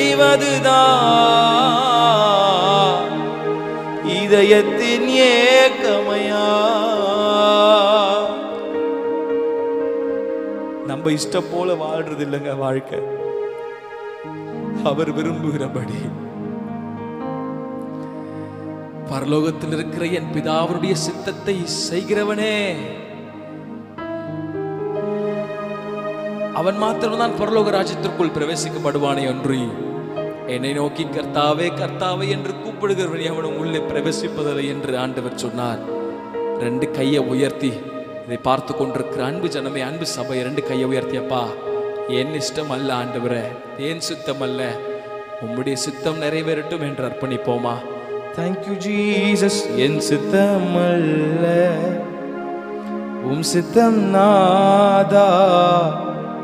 செய்வதுதான் இதயத்தின் ஏக்கமையா. நம்ம இஷ்டம் போல வாழ்றது இல்லைங்க வாழ்க்கை, அவர் விரும்புகிறபடி. பரலோகத்தில் இருக்கிற என் பிதாவுடைய சித்தத்தை செய்கிறவனே, அவன் மாத்திரம்தான் பரலோக ராஜ்யத்திற்குள் பிரவேசிக்கப்படுவானே ஒன்று. என்னை நோக்கி கர்த்தாவே கர்த்தாவே என்று கூப்பிடுகிறவனே அவனும் உள்ளே பிரவேசிப்பதில்லை என்று ஆண்டவர் சொன்னார். ரெண்டு கையை உயர்த்தி இதை பார்த்து கொண்டிருக்கிற அன்பு ஜனமே, அன்பு சபை, ரெண்டு கையை உயர்த்தியப்பா, என் இஷ்டம் அல்ல ஆண்டவரே, என் சித்தம் அல்ல, உம்முடைய சித்தம் நிறைவேறட்டும் என்று அர்ப்பணிப்போமா? Thank you Jesus. என் சித்தம் அல்ல உம் சித்தம் நாதா,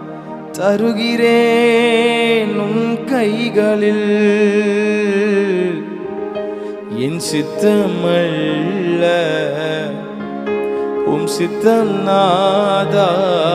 தருகிறேன் உன் கைகளில், என் சித்தமல்ல உம் சித்தம் நாதா,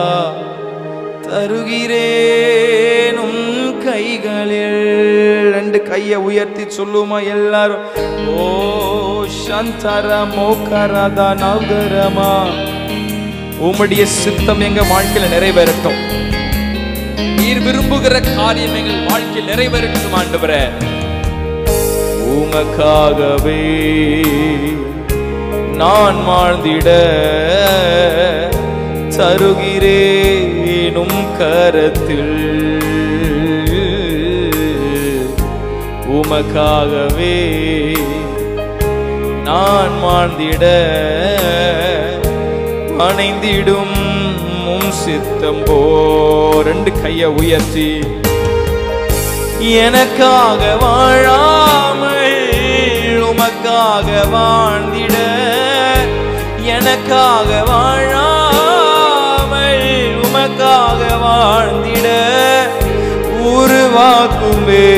தருகிறேன் உன் கைகளில். ரெண்டு கையை உயர்த்தி சொல்லுமா எல்லாரும்? ஓ சந்தரா மோகரதா நகரமா, உம்முடைய சித்தம் எங்க வாழ்க்கையில நிறைவேறட்டும். நீர் விரும்புகிற காரியம் எங்கள் வாழ்க்கையில் நிறைவேறட்டும் ஆண்டவரே. உமக்காகவே நான் வாழ்ந்திட தருகிறேன் உம் கரத்தில், உமக்காகவே நான் வாழ்ந்திட அணைந்திடும் உம் சித்தம் போ. ரெண்டு கையை உயர்த்தி, எனக்காக வாழாமல் உமக்காக வாழ்ந்திட, எனக்காக வாழாமல் உமக்காக வாழ்ந்திட உருவாக்குமே,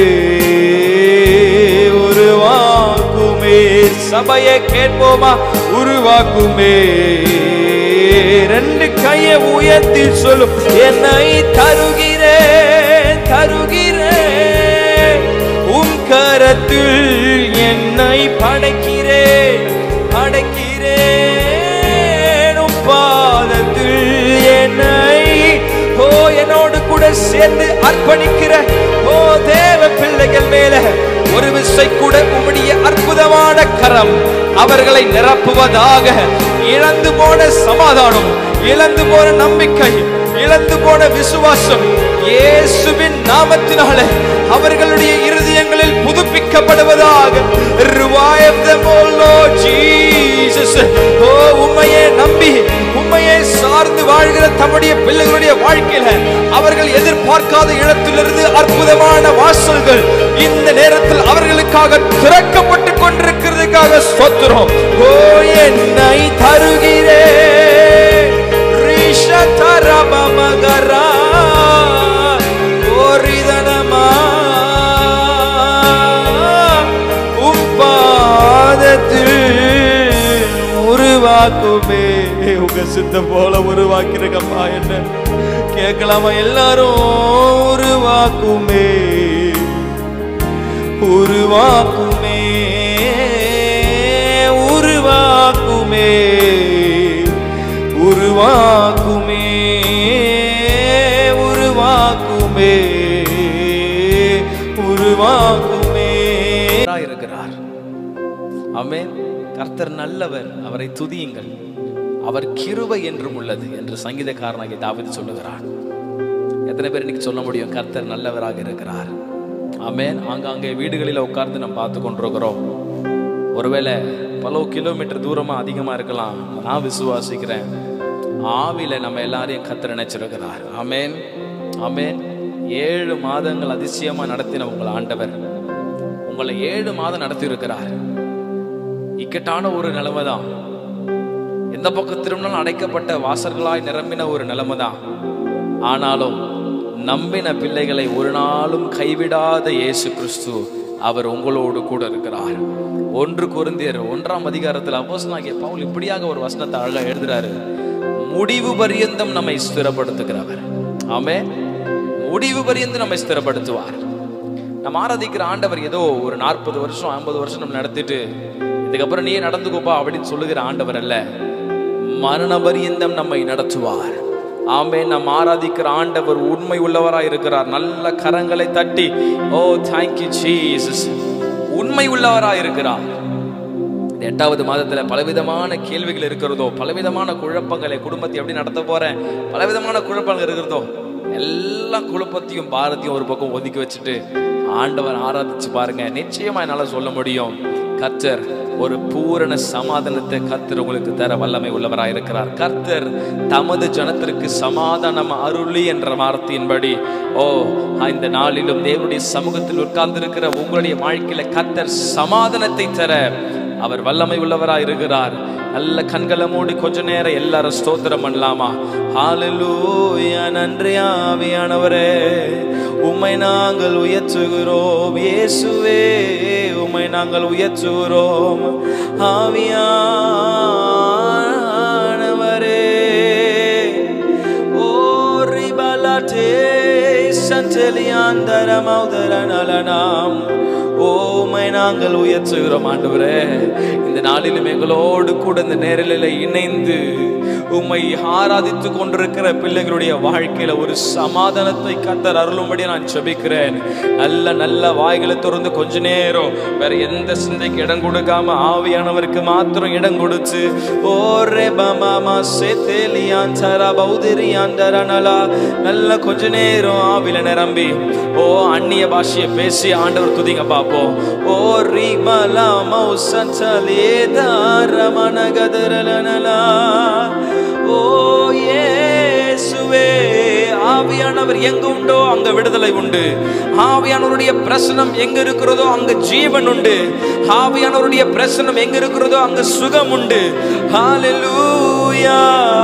உருவாக்குமே. சபையை கேட்போமா? உருவாக்குமே. ரெண்டு கையை உயர்த்தி சொல்லும், என்னை தருகிறேன் தருகிறேன் உம் கரத்தில், என்னை படைக்கிறேன் படைக்கிறேன் உம் பாதத்தில், என்னை ஓ என்னோடு கூட சேர்ந்து அர்ப்பணிக்கிற ஓ தேவ பிள்ளைகள் மேல ஒரு விசை கூட உம்முடைய அற்புதமான கரம் அவர்களை நிரப்புவதாக. இழந்து போன சமாதானம், இழந்து போன நம்பிக்கை, இழந்து போன விசுவாசம் இயேசுவின் நாமத்தினாலே அவர்களுடைய இருதயங்களில் புதுப்பிக்கப்படுவதாக. Revive them, O Lord Jesus. ஓ உம்மையே நம்பி உம்மையே சார்ந்து வாழ்கிற தம்முடைய பிள்ளைகளுடைய வாழ்க்கையில அவர்கள் எதிர்பார்க்காத இடத்திலிருந்து அற்புதமான வாசல்கள் இந்த நேரத்தில் அவர்களுக்காக திறக்கப்பட்டு கொண்டிருக்கிறதுக்காக ஸ்தோத்திரம். ஓ என்னை தருகிறேன் ரிஷதரபமகரா ஓரிதனமா உம் பாதத்தில் உருவாக்குமே. உங்க சித்தம் போல உருவாக்கிறப்பா என்ன கேட்கலாமா எல்லாரும்? உருவாக்குமே உருவாக்குமே உருவாக்குமே உருவாக்குமே உருவாக்குமே உருவாக்குமே இருக்கிறார். ஆமென். கர்த்தர் நல்லவர், அவரை துதியுங்கள், அவர் கிருபை என்றும் உள்ளது என்று சங்கீதக்காரனாகிய தாவீது சொல்லுகிறார். எத்தனை பேர் இன்னைக்கு சொல்ல முடியும் கர்த்தர் நல்லவராக இருக்கிறார்? ஆமென். ஆங்காங்கே வீடுகளில் உட்கார்ந்து நம்ம பார்த்து கொண்டிருக்கிறோம். ஒருவேளை பல கிலோமீட்டர் தூரமா அதிகமா இருக்கலாம். நான் விசுவாசிக்கிறேன் ஆவில நம்ம எல்லாரையும் கர்த்தர் நினைச்சிருக்கிறார். ஆமென் ஆமென். ஏழு மாதங்கள் அதிசயமா நடத்தின உங்கள் ஆண்டவர் உங்களை ஏழு மாதம் நடத்தி இருக்கிறார். இக்கட்டான ஒரு நிலைமை தான், எந்த பக்கம் திரும்பினாலும் அடைக்கப்பட்ட வாசல்களாய் நிரம்பின ஒரு நிலைமை தான். ஆனாலும் நம்பின பிள்ளைகளை ஒரு நாளும் கைவிடாத இயேசு கிறிஸ்து அவர் உங்களோடு கூட இருக்கிறார். ஒன்று கொரிந்தியர் ஒன்றாம் அதிகாரத்தில் அப்போஸ்தலனாகிய பவுல் இப்படியாக ஒரு வசனத்தை அழகா எழுதுறாரு. முடிவு பரியந்தம் நம்மை ஸ்திரப்படுத்துகிறவர். ஆமென். முடிவு பரியந்தம் நம்மை ஸ்திரப்படுத்துவார். நம்ம ஆராதிக்கிற ஆண்டவர் ஏதோ ஒரு நாற்பது வருஷம் ஐம்பது வருஷம் நம்ம நடத்திட்டு இதுக்கப்புறம் நீயே நடந்துக்கோப்பா அப்படின்னு சொல்லுகிற ஆண்டவர் அல்ல. மரண பரியந்தம் நம்மை நடத்துவார். ஆமென். நாம் ஆராதிக்கிற ஆண்டவர் உண்மை உள்ளவராய் இருக்கிறார். நல்ல கரங்களை தட்டி ஓ தேங்க் யூ ஜீசஸ். உண்மை உள்ளவராய் இருக்கிறார். எட்டாவது மாதத்துல பலவிதமான கேள்விகள் இருக்கிறதோ, பலவிதமான குழப்பங்களை, குடும்பத்தை எப்படி நடத்த போறேன், பலவிதமான குழப்பங்கள் இருக்கிறதோ, எல்லா குழப்பத்தையும் பாரத்தையும் ஒரு பக்கம் ஒதுக்கி வச்சுட்டு ஆண்டவர் ஆராதிச்சு பாருங்க. நிச்சயமா என்னால சொல்ல முடியும் கர்த்தர் ஒரு பூரண சமாதானத்தை கர்த்தர் உங்களுக்கு தர வல்லமை உள்ளவராய் இருக்கிறார். கர்த்தர் தமது ஜனத்திற்கு சமாதானம் அருளி என்ற வார்த்தையின்படி ஓ இந்த நாளிலும் தேவனுடைய சமூகத்தில் உட்கார்ந்திருக்கிற உங்களுடைய வாழ்க்கையில கர்த்தர் சமாதானத்தை தர அவர் வல்லமை உள்ளவராய் இருக்கிறார். நல்ல கண்களை மூடி கொஞ்ச நேரம் எல்லாரும் ஸ்தோத்திரம் பண்ணலாமா? ஹல்லேலூயா. நன்றி ஆவியானவரே, உம்மை நாங்கள் உயர்த்துகிறோம். இயேசுவே, உம்மை நாங்கள் உயர்த்துகிறோம். ஆவியானவரே, ஓ ரிபலதே சந்தலியாந்தர மௌதரனலனாம், ஓமை நாங்கள் உயர்த்துகிறோம். ஆண்டவரே, இந்த நாளிலும் எங்களோடு கூட இந்த நேரலில் இணைந்து உம்மை ஆராதித்து கொண்டிருக்கிற பிள்ளைகளுடைய வாழ்க்கையில ஒரு சமாதானத்தை கர்த்தர் அருளும்படி நான் ஜெபிக்கிறேன். நல்ல நல்ல வாய்களை திறந்து கொஞ்ச நேரம் வேற எந்த சிந்தைக்கு இடம் கொடுக்காம ஆவியானவருக்கு மாத்திரம் இடம் கொடுத்து ஓரே பமாமா சேத்தேலியாந்தரா பௌதிரியாந்தரனலா நல்ல கொஞ்ச நேரம் ஆவில நிரம்பி ஓ அந்நிய பாஷையை பேசி ஆண்டவர் துதிங்க பார்ப்போம். ஓ ரிமலா மௌசந்தலேதார மனகதரலனலா, ஓ இயேசுவே. ஆவியானவர் எங்க உண்டோ அங்க விடுதலை உண்டு. ஆவியானவருடைய பிரசனம் எங்க இருக்கிறதோ அங்க ஜீவன் உண்டு. ஆவியானவருடைய பிரசனம் எங்க இருக்கிறதோ அங்க சுகம் உண்டு. ஹல்லேலூயா.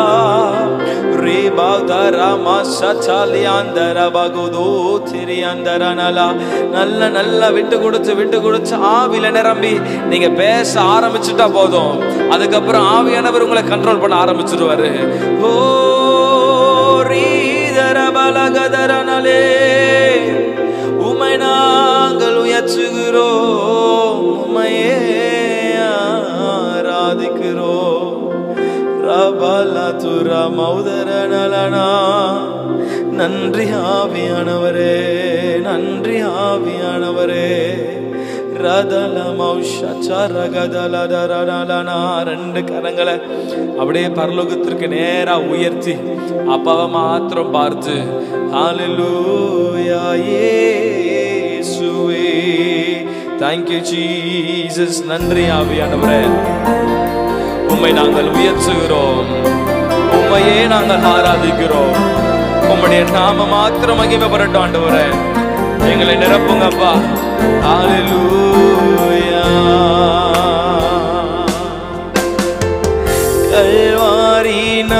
நல்ல நல்ல விட்டு கொடுத்து விட்டு கொடுத்து ஆவில நிரம்பி நீங்க பேச ஆரம்பிச்சுட்டா போதும். அதுக்கப்புறம் ஆவியானவர் உங்களை கண்ட்ரோல் பண்ண ஆரம்பிச்சிருவாரு. ஓ ரீதரபலகதரனலே, உம்மை நாங்கள் உயர்த்துகிறோம், உம்மையே ஆராதிக்கிறோம். ரபலதுர மௌதரனலனா. நன்றி ஆவியானவரே, நன்றி ஆவியானவரே. ரதல மௌஷரகதலதரனலனா. ரெண்டு கரங்களை அப்படியே பரலோகத்திற்கு நேரா உயர்த்தி அப்பாவை மாத்திரம் பார்த்து ஹல்லேலூயா இயேசுவே. Thank you Jesus. நன்றி ஆவியானவரே, உம்மை நாங்கள் உயர்த்துகிறோம், உம்மையே நாங்கள் ஆராதிக்கிறோம். உம்முடைய நாம மாத்திரம் மகிமைப்படட்டும் ஆண்டவரே. எங்களை நிரப்புங்கப்பா. ஹல்லேலூயா. கல்வாரி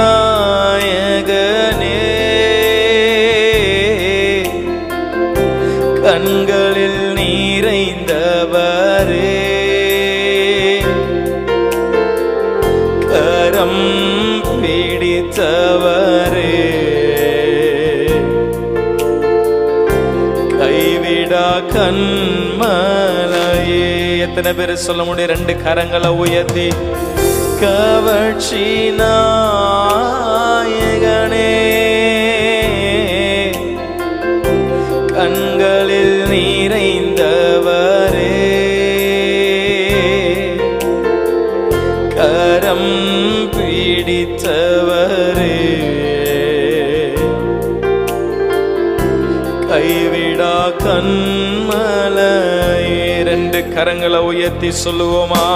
நாயகனே, கண்களில் நிறைந்தவரே, கரம் பிடித்தவரே, கைவிடா கண்மலையே. எத்தனை பேர் சொல்ல முடியும்? ரெண்டு கரங்களை உயர்த்தி கவர்ச்சி நாயகனே, கண்களில் நிறைந்தவரே, கரம் பிடித்தவரே, கைவிடா கண்மலையே. ரெண்டு கரங்களை உயர்த்தி சொல்லுவோமா?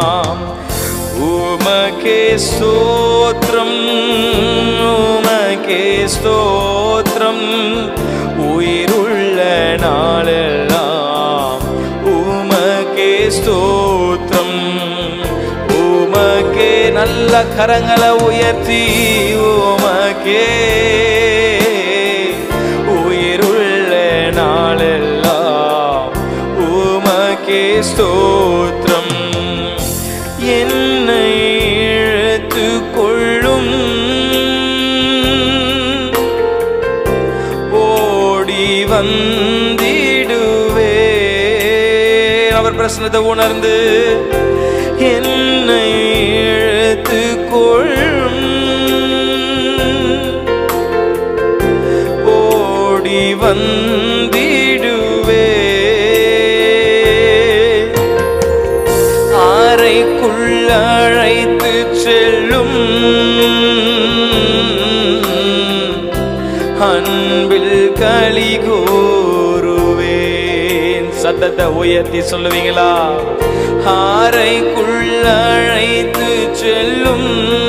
உமக்கே ஸ்தோத்திரம், உமக்கே ஸ்தோத்திரம், உயிருள்ள நாளெல்லாம் உமக்கே ஸ்தோத்திரம், உமக்கே. நல்ல கரங்களை உயர்த்தி உமக்கே உயிருள்ள நாளெல்லாம் உமக்கே ஸ்தோத்திரம். என்னை இழுத்து கொள்ளும், ஓடி வந்திடுவே. அவர் பிரசன்னத்தை உணர்ந்து என்னை இழுத்து கொள்ளும், ஓடி வந்திடுவே. அறைக்குள் அழைத்து செல்லும், அன்பில் களி கூறுவேன். சத்தத்தை உயர்த்தி சொல்லுவீங்களா? அறைக்குள் அழைத்து செல்லும்,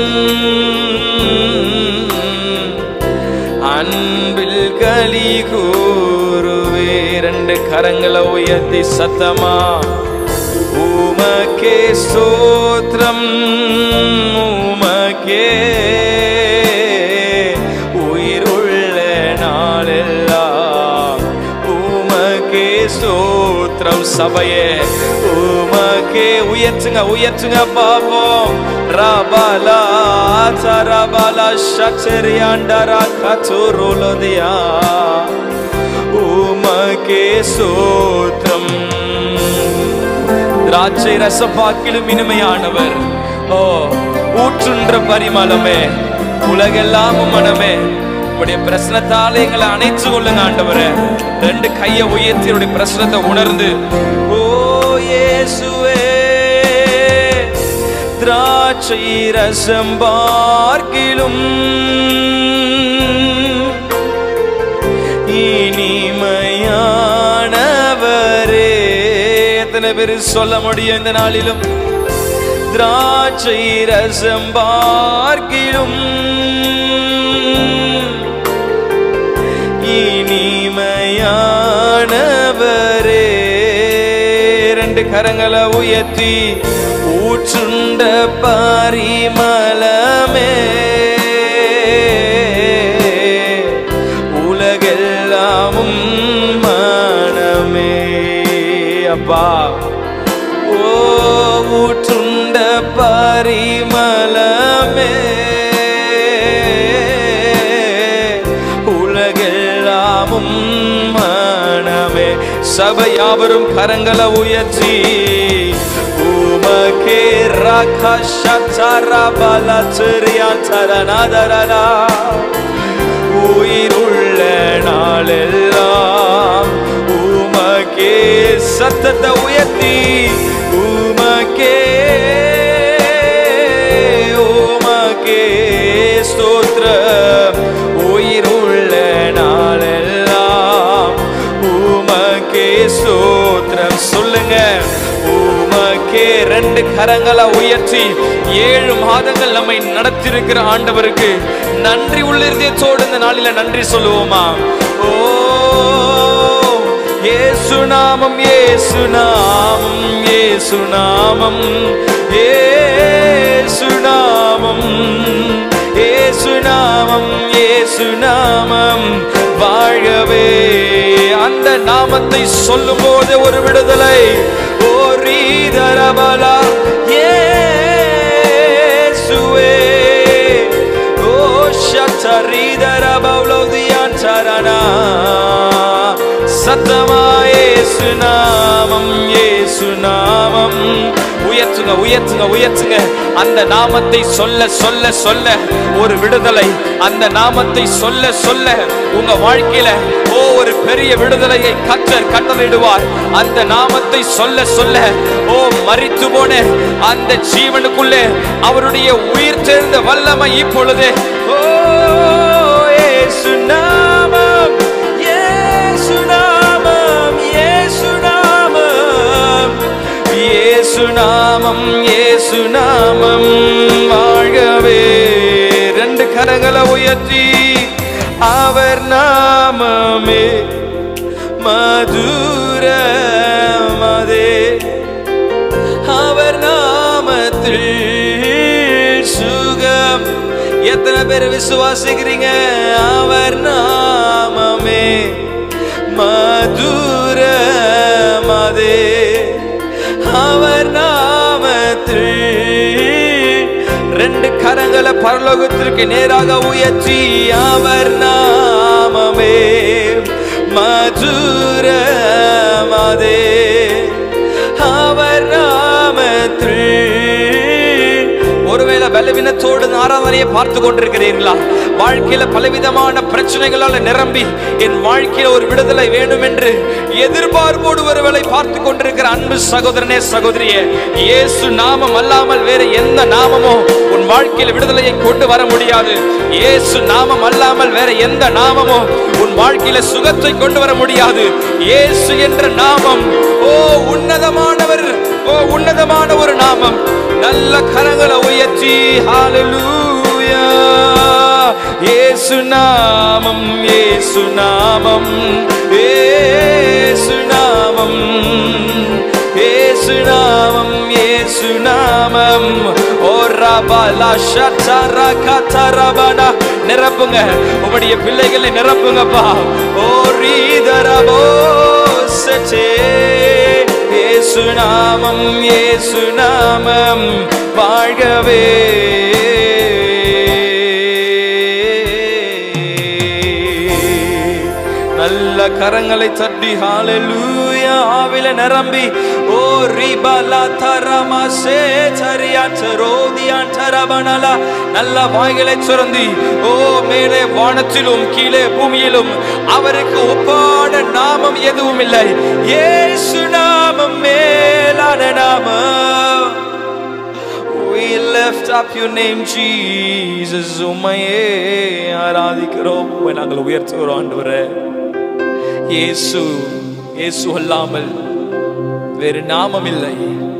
அன்பில் களி கூறுவே. ரெண்டு கரங்களை உயர்த்தி சத்தமா உம உமக்கே ஸ்தோத்திரம் உமக்கே உயிருள்ள நாளெல்லாம் உமக்கே ஸ்தோத்திரம். சபையே உமக்கே உயர்த்துங்க உயர்த்துங்க பாப்போம். ரபலா தரபலா ஷச்சரியாண்டரா கதுருலதியா உமக்கே ஸ்தோத்திரம். திராட்சை ரசப்பாக்கிலும் இனிமையானவர். ஓ ஊற்றுன்ற பரிமளமே உலகெல்லாம் மனமே உடைய பிரச்சனத்தால எங்களை அணைச்சு கொள்ளுங்க ஆண்டவரே. ரெண்டு கையை உயர்த்தி உடைய பிரச்சனத்தை உணர்ந்து ஓ இயேசுவே திராட்சை ரசம் பார்க்கிலும் இனிமையானவரே. எத்தனை பேர் சொல்ல முடியும் இந்த நாளிலும்? திராட்சை ரசம் பார்க்கிலும் இனிமையானவரே. ரெண்டு கரங்களை உயர்த்தி ஊற்றுண்ட பரிமளமே உலகெல்லாமும் மனமே. அப்பா ஓ ஊற்றுண்ட பரிமளமே உலகெல்லாமும் மனமே. சபையாவரும் கரங்களை உயர்த்தி உமக்கே ரகஷரபலச்சரியாந்தரநாதரனா உயிருள்ள நாளெல்லாம் உமக்கே. சத்தத்தை உயர்த்தி உமக்கே உமக்கே ஸ்தோத்திரம். உயிருள்ள நாளெல்லாம் உமக்கே ஸ்தோத்திரம். சொல்லுங்க உமக்கே. ரெண்டு கரங்களை உயர்த்தி ஏழு மாதங்கள் நம்மை நடத்திருக்கிற ஆண்டவருக்கு நன்றி உள்ள இதயத்தோடு இந்த நாளில நன்றி சொல்லுவோமா? ஓ இயேசு நாமம் இயேசு நாமம் இயேசு நாமம் இயேசு நாமம் இயேசு நாமம் இயேசு நாமம் வாழவே. அந்த நாமத்தை சொல்லும் போது ஒரு விடுதலை. ஓ ரீதரபலா இயேசுவே ஓ ஷத்தரீதரபௌலோதியாந்தரனா சத்தமா இயேசு நாமம் இயேசு நாமம். உயர்த்துங்க உயர்த்துங்க உயர்த்துங்க. அந்த நாமத்தை சொல்ல சொல்ல சொல்ல ஒரு விடுதலை. அந்த நாமத்தை சொல்ல சொல்ல உங்க வாழ்க்கையில ஓ ஒரு பெரிய விடுதலையை கர்த்தர் கட்டளையிடுவார். அந்த நாமத்தை சொல்ல சொல்ல ஓ மரித்து போன அந்த ஜீவனுக்குள்ளே அவருடைய உயிர் சேர்ந்த வல்லமை இப்பொழுது ஓ இயேசு நாமம் இயேசு நாமம் இயேசு நாமம் இயேசு நாமம் இயேசு நாமம் வாழவே. ரெண்டு கரங்களை உயர்த்தி அவர் நாமமே மதுரமதே அவர் நாமத்தில் சுகம். எத்தனை பேர் விசுவாசிக்கிறீங்க? அவர் நாமமே மதுரமதே அவர் நாமத்தில். ரெண்டு கரங்களை பரலோகத்திற்கு நேராக உயர்த்தி அவர் நாமமே மதுரமதே அவர் நாமத்தில். ஒருவேளை பலவீனத்தோடு ஆராதனையை பார்த்து கொண்டிருக்கிறீர்களா? வாழ்க்கையில பலவிதமான பிரச்சனைகளால் நிரம்பி என் வாழ்க்கையில ஒரு விடுதலை வேண்டும் என்று எதிர்பார்ப்போடு ஒருவேளை பார்த்து கொண்டிருக்கிற அன்பு சகோதரனே சகோதரியே, இயேசு நாமம் அல்லாமல் வேற எந்த நாமமோ உன் வாழ்க்கையில விடுதலையை கொண்டு வர முடியாது. இயேசு நாமம் அல்லாமல் வேற எந்த நாமமோ உன் வாழ்க்கையில சுகத்தை கொண்டு வர முடியாது. இயேசு என்ற நாமம் ஓ உன்னதமானவர், ஓ உன்னதமான ஒரு நாமம். நல்ல கரங்களை உயர்த்தி ஹalleluya. இயேசு நாமம் இயேசு நாமம் இயேசு நாமம் இயேசு நாமம் நிரப்புங்க உம்முடைய பிள்ளைகளை நிரப்புங்கப்பா. ஓ ரீதரபோ சச்சே இயேசு நாமம் இயேசு நாமம் வாழ்கவே. நல்ல கரங்களை தட்டி ஹalleluya ஆவில நிரம்பி ஓ ரிபலா தரமசே தரியாச்சரோதியான் தரபனலா நல்ல வாய்களை சுரந்தி ஓ மேலே வானத்திலும் கீழே பூமியிலும் அவருக்கு ஒப்பான நாமம் எதுவும் இல்லை. இயேசு நாமம் மேலான நாமம். We lift up your name Jesus. உம்மையே ஆராதிக்கிறோம், உம்மை நாங்கள் உயர்த்துகிறோம் ஆண்டவரே. இயேசு இயேசு அல்லாமல் வேறு நாமம் இல்லை.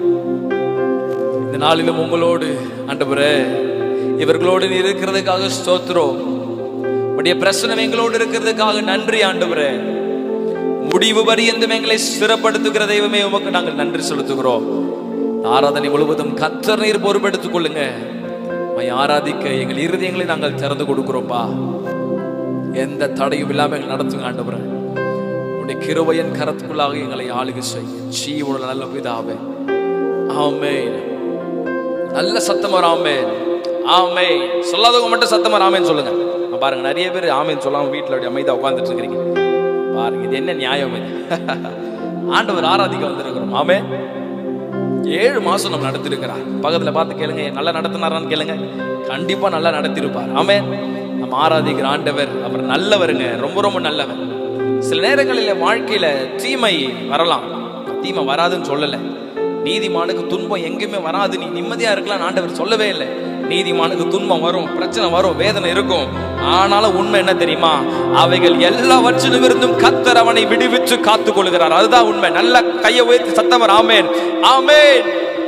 இந்த நாளிலும் உங்களோடு ஆண்டவரே இவர்களோடு இருக்கிறதுக்காக ஸ்தோத்திரம். உடைய பிரசனம் எங்களோடு இருக்கிறதுக்காக நன்றி ஆண்டவரே. முடிவு பரியந்தம் எங்களை ஸ்திரப்படுத்துகிற தெய்வமே உமக்கு நாங்கள் நன்றி செலுத்துகிறோம். ஆராதனை முழுவதும் கர்த்தர் நீர் பொறுப்பெடுத்துக் கொள்ளுங்க. ஆராதிக்க எங்கள் இருதயங்களை நாங்கள் திறந்து கொடுக்கிறோம்ப்பா. எந்த தடையும் இல்லாமல் எங்களை நடத்துங்க ஆண்டவரே. உடைய கிருபையின் கரத்துக்குள்ளாக எங்களை ஆளுகை செய்ய ஜீவனுள்ள நல்ல பிதாவே. ஆமென். நல்ல சத்தமா ஆமென் ஆமென். சொல்லாதவங்க மட்டும் சத்தமா ஆமென் சொல்லுங்க. பாருங்க நிறைய பேர் ஆமென் சொல்லாம வீட்டுல அப்படி அமைதியா உட்கார்ந்துட்டு இருக்கிறீங்க. பாருங்க இது என்ன நியாயம் இது? ஆண்டவர் ஆராதிக்க வந்திருக்கிறோம். ஆமென். ஏழு மாசம் நம்ம நடத்திருக்கிறார். பக்கத்துல பார்த்து கேளுங்க, நல்லா நடத்தினாரான்னு கேளுங்க. கண்டிப்பா நல்லா நடத்திருப்பார். ஆமென். நம்ம ஆராதிக்கிற ஆண்டவர் அவர் நல்லவருங்க, ரொம்ப ரொம்ப நல்லவர். சில நேரங்களில் வாழ்க்கையில தீமை வரலாம், தீமை வராதுன்னு சொல்லல. நீதிமானுக்கு துன்பம் எங்கேயுமே வராது, நீ நிம்மதியா இருக்கலாம் ஆண்டவர் சொல்லவே இல்லை. நீதிமானுக்கு துன்பம் வரும், பிரச்சனை வரும், வேதனை இருக்கும். ஆனாலும் உண்மை என்ன தெரியுமா? அவைகள் எல்லாவற்றிலும் இருந்தும் கர்த்தர் அவனை விடுவிச்சு காத்துக் கொள்கிறார். அதுதான் உண்மை. நல்ல கையை உயர்த்தி சத்தவர் ஆமென் ஆமென்.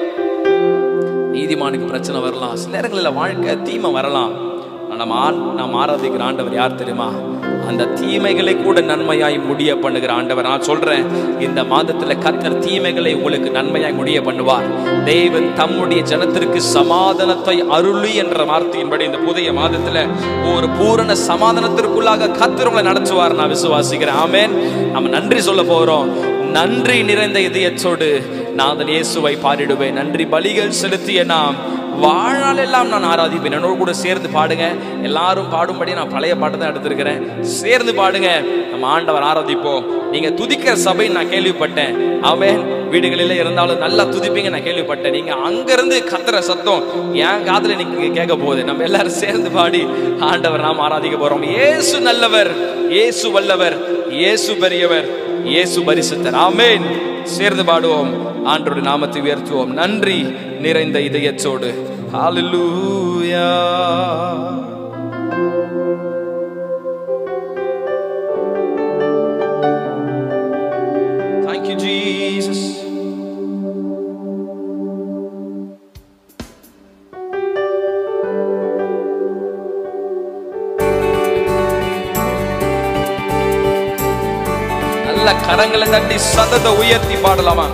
நீதிமானுக்கு பிரச்சனை வரலாம், சில நேரங்களில் வாழ்க்கை தீமை வரலாம். நம்ம நாம் ஆராதிக்கிற ஆண்டவர் யார் தெரியுமா? அந்த தீமைகளை கூட நன்மையாய் முடிய பண்ணுகிற ஆண்டவர். நான் சொல்றேன், இந்த மாதத்துல கர்த்தர் தீமைகளை உங்களுக்கு நன்மையாய் முடிய பண்ணுவார். தேவன் தம்முடைய ஜனத்திற்கு சமாதானத்தை அருளி என்ற வார்த்தையின்படி இந்த புதிய மாதத்துல ஒரு பூரண சமாதானத்திற்குள்ளாக கர்த்தர் உங்களை நடத்துவார். நான் விசுவாசிக்கிறேன். ஆமென். நம்ம நன்றி சொல்ல போறோம். நன்றி நிறைந்த இதயத்தோடு நான் இயேசுவை பாடிடுவேன். நன்றி பலிகள் செலுத்திய நாம் வாழ்நாள் எல்லாம் நான் ஆராதிப்பேன். என்னோடு கூட சேர்ந்து பாடுங்க. எல்லாரும் பாடும்படி நான் பழைய பாட்டு தான் எடுத்திருக்கிறேன். சேர்ந்து பாடுங்க, நம்ம ஆண்டவர் ஆராதிப்போம். நீங்க துதிக்கிற சபை நான் கேள்விப்பட்டேன். ஆமென். வீடுகளில இருந்தாலும் நல்லா துதிப்பீங்க நான் கேள்விப்பட்டேன். நீங்க அங்கிருந்து கத்துற சத்தம் என் காதுல நீங்க கேட்க போகுது. நம்ம எல்லாரும் சேர்ந்து பாடி ஆண்டவர் நாம் ஆராதிக்க போறோம். இயேசு நல்லவர், இயேசு வல்லவர், இயேசு பெரியவர், இயேசு பரிசுத்தர். ஆமென். சேர்ந்து பாடுவோம், ஆண்டவருடைய நாமத்தை உயர்த்துவோம். நன்றி நிறைந்த இதயத்தோடு. ஹalleluya. Thank you Jesus. நல்ல கரங்களை தட்டி சத்தத்தை உயர்த்தி பாடலாமா?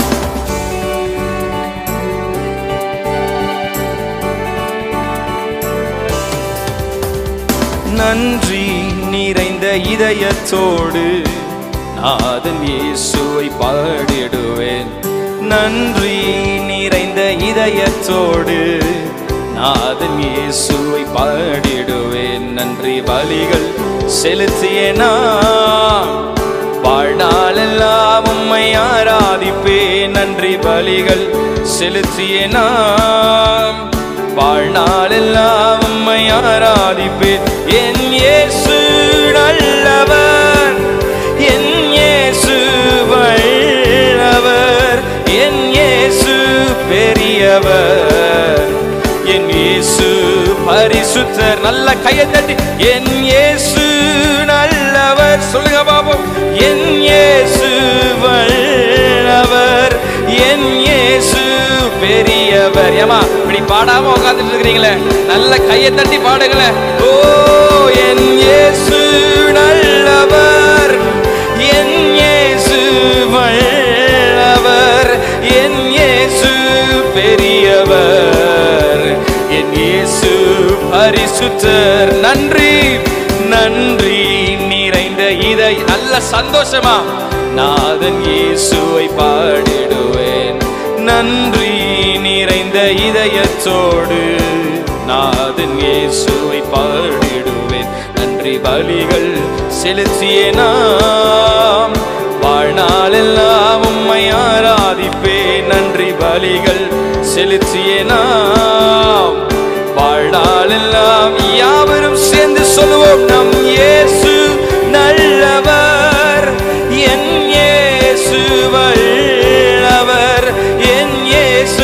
நன்றி நிறைந்த இதயத்தோடு நாதன் இயேசுவை பாடிடுவேன். நன்றி நிறைந்த இதயத்தோடு நாதன் இயேசுவை பாடிடுவேன். நன்றி பலிகள் செலுத்திய நான் வாழ்நாளெல்லாம் உம்மை ஆராதிப்பேன். நன்றி பலிகள் செலுத்திய நான் வாழ்நாளெல்லாம் உம்மை ஆராதிப்பேன். என் இயேசு நல்லவர், என் இயேசு வல்லவர், என் இயேசு பெரியவர், என் இயேசு பரிசுத்தர். நல்ல கையை தட்டி என் இயேசு நல்லவர் சொல்லுங்க பாபம். என் இயேசு வல்லவர், என் இயேசு பெரியவர். ஏமா இப்படி பாடாம உட்கார்ந்துட்டு இருக்கிறீங்களே, நல்ல கையை தட்டி பாடுங்களேன். ஓ என் இயேசு நல்லவர், என் இயேசு வல்லவர், என் இயேசு பெரியவர், என் பரிசுத்தர். நன்றி நன்றி நிறைந்த இதை நல்ல சந்தோஷமா நாதன் இயேசுவை பாடிடுவேன். நன்றி நிறைந்த இதயத்தோடு நாதன் இயேசுவை பாடிடுவேன். நன்றி பலிகள் செலுத்திய நாம் வாழ்நாளெல்லாம் உம்மை ஆராதிப்பேன். நன்றி பலிகள் செலுத்திய நாம் வாழ்நாளெல்லாம் யாவரும் சேர்ந்து சொல்லுவோம். நம் இயேசு நல்லவர், என் இயேசு வல்லவர், என் இயேசு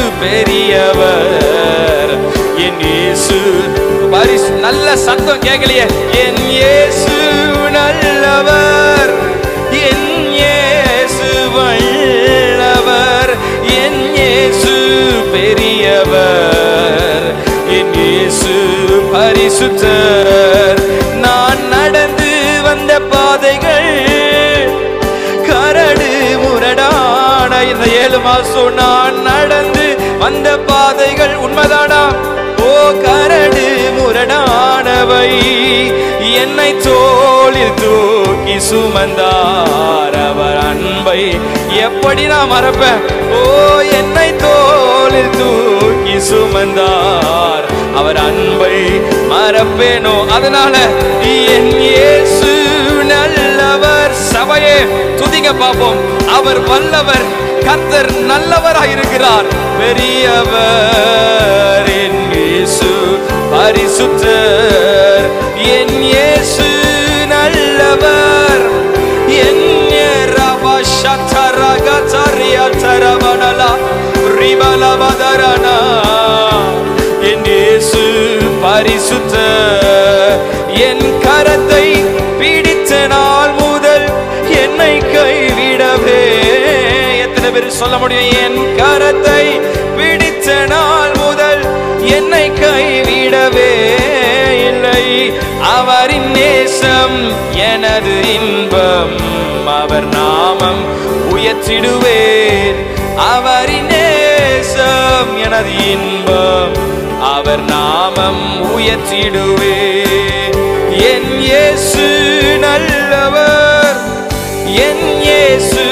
பெரியவர், என் இயேசு பரிசு. நல்ல சத்தம் கேட்கலையே. என் இயேசு நல்லவர், என் இயேசு வல்லவர், என் இயேசு பெரியவர், என் இயேசு பரிசுத்தர். நான் நடந்து வந்த பாதைகள் கரடு முரடான இந்த ஏழு மாசம் நான் நடந்து வந்த பாதைகள் உண்மைதானா? ஓ கரடு முரடானவை, என்னை தோளில் தூக்கி சுமந்தார். அவர் அன்பை எப்படி நான் மறப்பேன்? ஓ என்னை தோளில் தூக்கி சுமந்தார். அவர் அன்பை மறப்பேனோ? அதனால என் இயேசு நல்லவர். சபையே துதிங்க பார்ப்போம். அவர் வல்லவர், கர்த்தர் நல்லவராயிருக்கிறார், பெரியவர். என் இயேசு பரிசுத்தர், என் இயேசு நல்லவர், என் என் இயேசு பரிசுத்தர். என் கரத்தை பிடித்த நாள் முதல் என்னை கைவிடவே. எத்தனை பேர் சொல்ல முடியும்? என் கரத்தை பிடித்த நாள் முதல் என்னை கைவிடவே இல்லை. அவரின் நேசம் எனது இன்பம், அவர் நாமம் உயர்த்திடுவேன். அவரின் நேசம் எனது இன்பம், அவர் நாமம் உயர்த்திடுவேன். என் இயேசு நல்லவர், என் இயேசு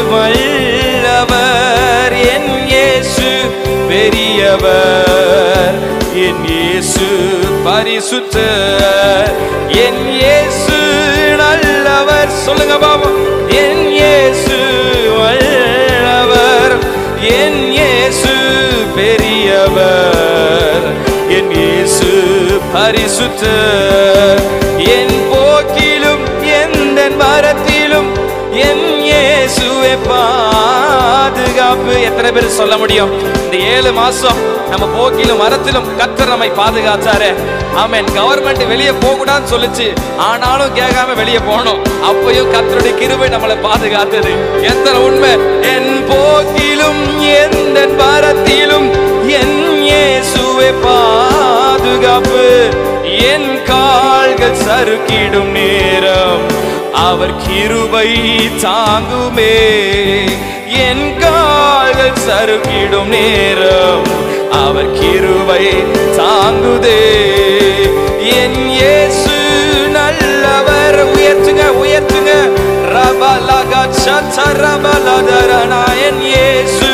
வல்லவர், என் இயேசு பெரியவர், என் இயேசு பரிசுத்தர், என் இயேசு நல்லவர். சொல்லுங்க பாபா. என் இயேசு வல்லவர், என் இயேசு பெரியவர், என் இயேசு பரிசுத்தர். என் போக்கிலும் எந்த மரத்திலும் என் இயேசுவே பாதுகாப்பு. எத்தனை பேர் சொல்ல முடியும்? இந்த ஏழு மாசம் நம்ம போக்கிலும் மரத்திலும் கர்த்தர் நம்மை பாதுகாத்தாரு. ஆமென். கவர்மெண்ட் வெளியே போக கூடாதுன்னு சொல்லுச்சு, ஆனாலும் கேட்காம வெளியே போனோம். அப்பயும் கர்த்தருடைய கிருபை நம்மளை பாதுகாத்தது. எத்தனை உண்மை! என் போக்கிலும் எந்த மரத்திலும் என் இயேசுவே பாதுகாப்பு. என் கால்கள் சறுக்கிடும் நேரம் அவர் கிருபை தாங்குமே. என் கால்கள் சறுக்கிடும் நேரம் அவர் கிருபை தாங்குதே. என் இயேசு நல்லவர். உயர்த்துங்க உயர்த்துங்க. ரபலகா சதரபலதரனா. என் இயேசு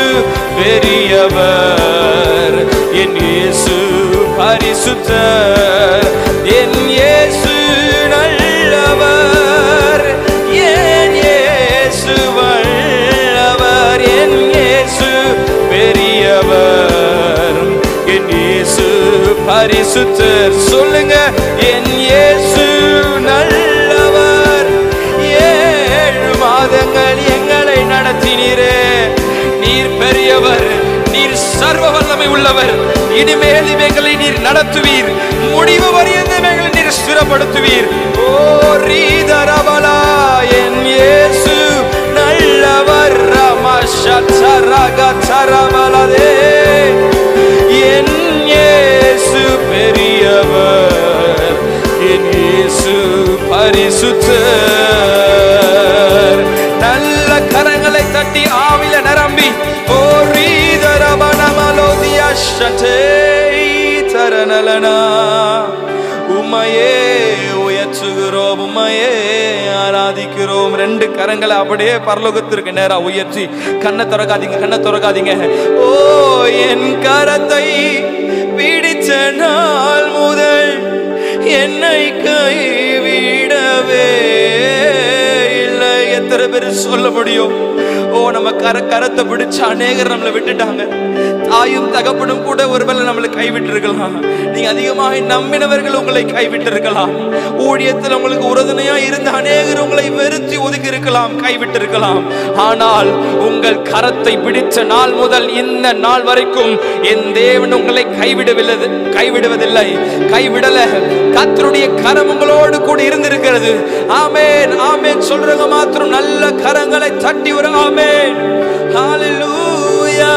பெரியவர், என் இயேசு பரிசுத்தர், என் இயேசு நல்லவர், என் இயேசு வல்லவர், என் இயேசு பெரியவர், என் இயேசு பரிசுத்தர். சொல்லுங்க. என் இயேசு நல்லவர். ஏழு மாதங்கள் எங்களை நடத்தினீரே. நீர் பெரியவர், நீர் சர்வ வல்லமை உள்ளவர். இனிமேல் இவைகளை நீர் நடத்துவீர். முடிவு வரையந்த இவைகளை நீர் ஸ்திரப்படுத்துவீர். ஓ ரீதரபலா. என் இயேசு நல்லவர். ரமஷரகதரபலதே. என் இயேசு பெரியவர், என் இயேசு பரிசுத்தர். நல்ல கரங்களை தட்டி ஆவில நிரம்பி ஓ ரீதரபனமலோதியா ஷதே தரனலனா. உம்மையே உயர்த்துகிறோம், உம்மையே ஆராதிக்கிறோம். ரெண்டு கரங்களை அப்படியே பரலோகத்திற்கு நேரா உயர்த்தி, கண்ணை திறக்காதீங்க, கண்ணை திறக்காதீங்க. ஓ என் கரத்தை பிடிச்ச நாள் முதல் என்னை கைவிடவே இல்லை. எத்தனை பேர் சொல்ல முடியும்? ஓ நம்ம கர கரத்தை பிடிச்ச அநேகர் நம்மளை விட்டுட்டாங்க. தாயும் தகப்பனும் கூட ஒருவேளை நம்மளை கைவிட்டு இருக்கலாம். நீங்க அதிகமாக நம்பினவர்கள் உங்களை கைவிட்டு இருக்கலாம். ஊழியத்தில் உங்களுக்கு உறுதுணையா இருந்த அநேகர் உங்களை வெறுத்து ஒதுக்கி இருக்கலாம், கைவிட்டு இருக்கலாம். ஆனால் உங்கள் கரத்தை பிடிச்ச நாள் முதல் இந்த நாள் வரைக்கும் என் தேவன் உங்களை கைவிடவில்லை, கைவிடுவதில்லை, கைவிடல. கர்த்தருடைய கரம் உங்களோடு கூட இருந்திருக்கிறது. ஆமென், ஆமென் சொல்றவங்க மாத்திரம் நல்ல கரங்களை தட்டி ஒரு ஆமென். ஹalleluya.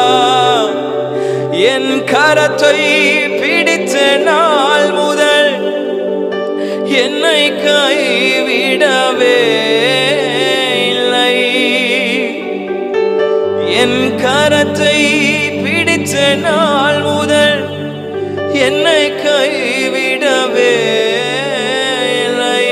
என் கரத்தை பிடித்த நாள் முதல் என்னை கைவிடவே இல்லை. என் கரத்தை பிடித்த நாள் முதல் என்னை கைவிடவே இல்லை.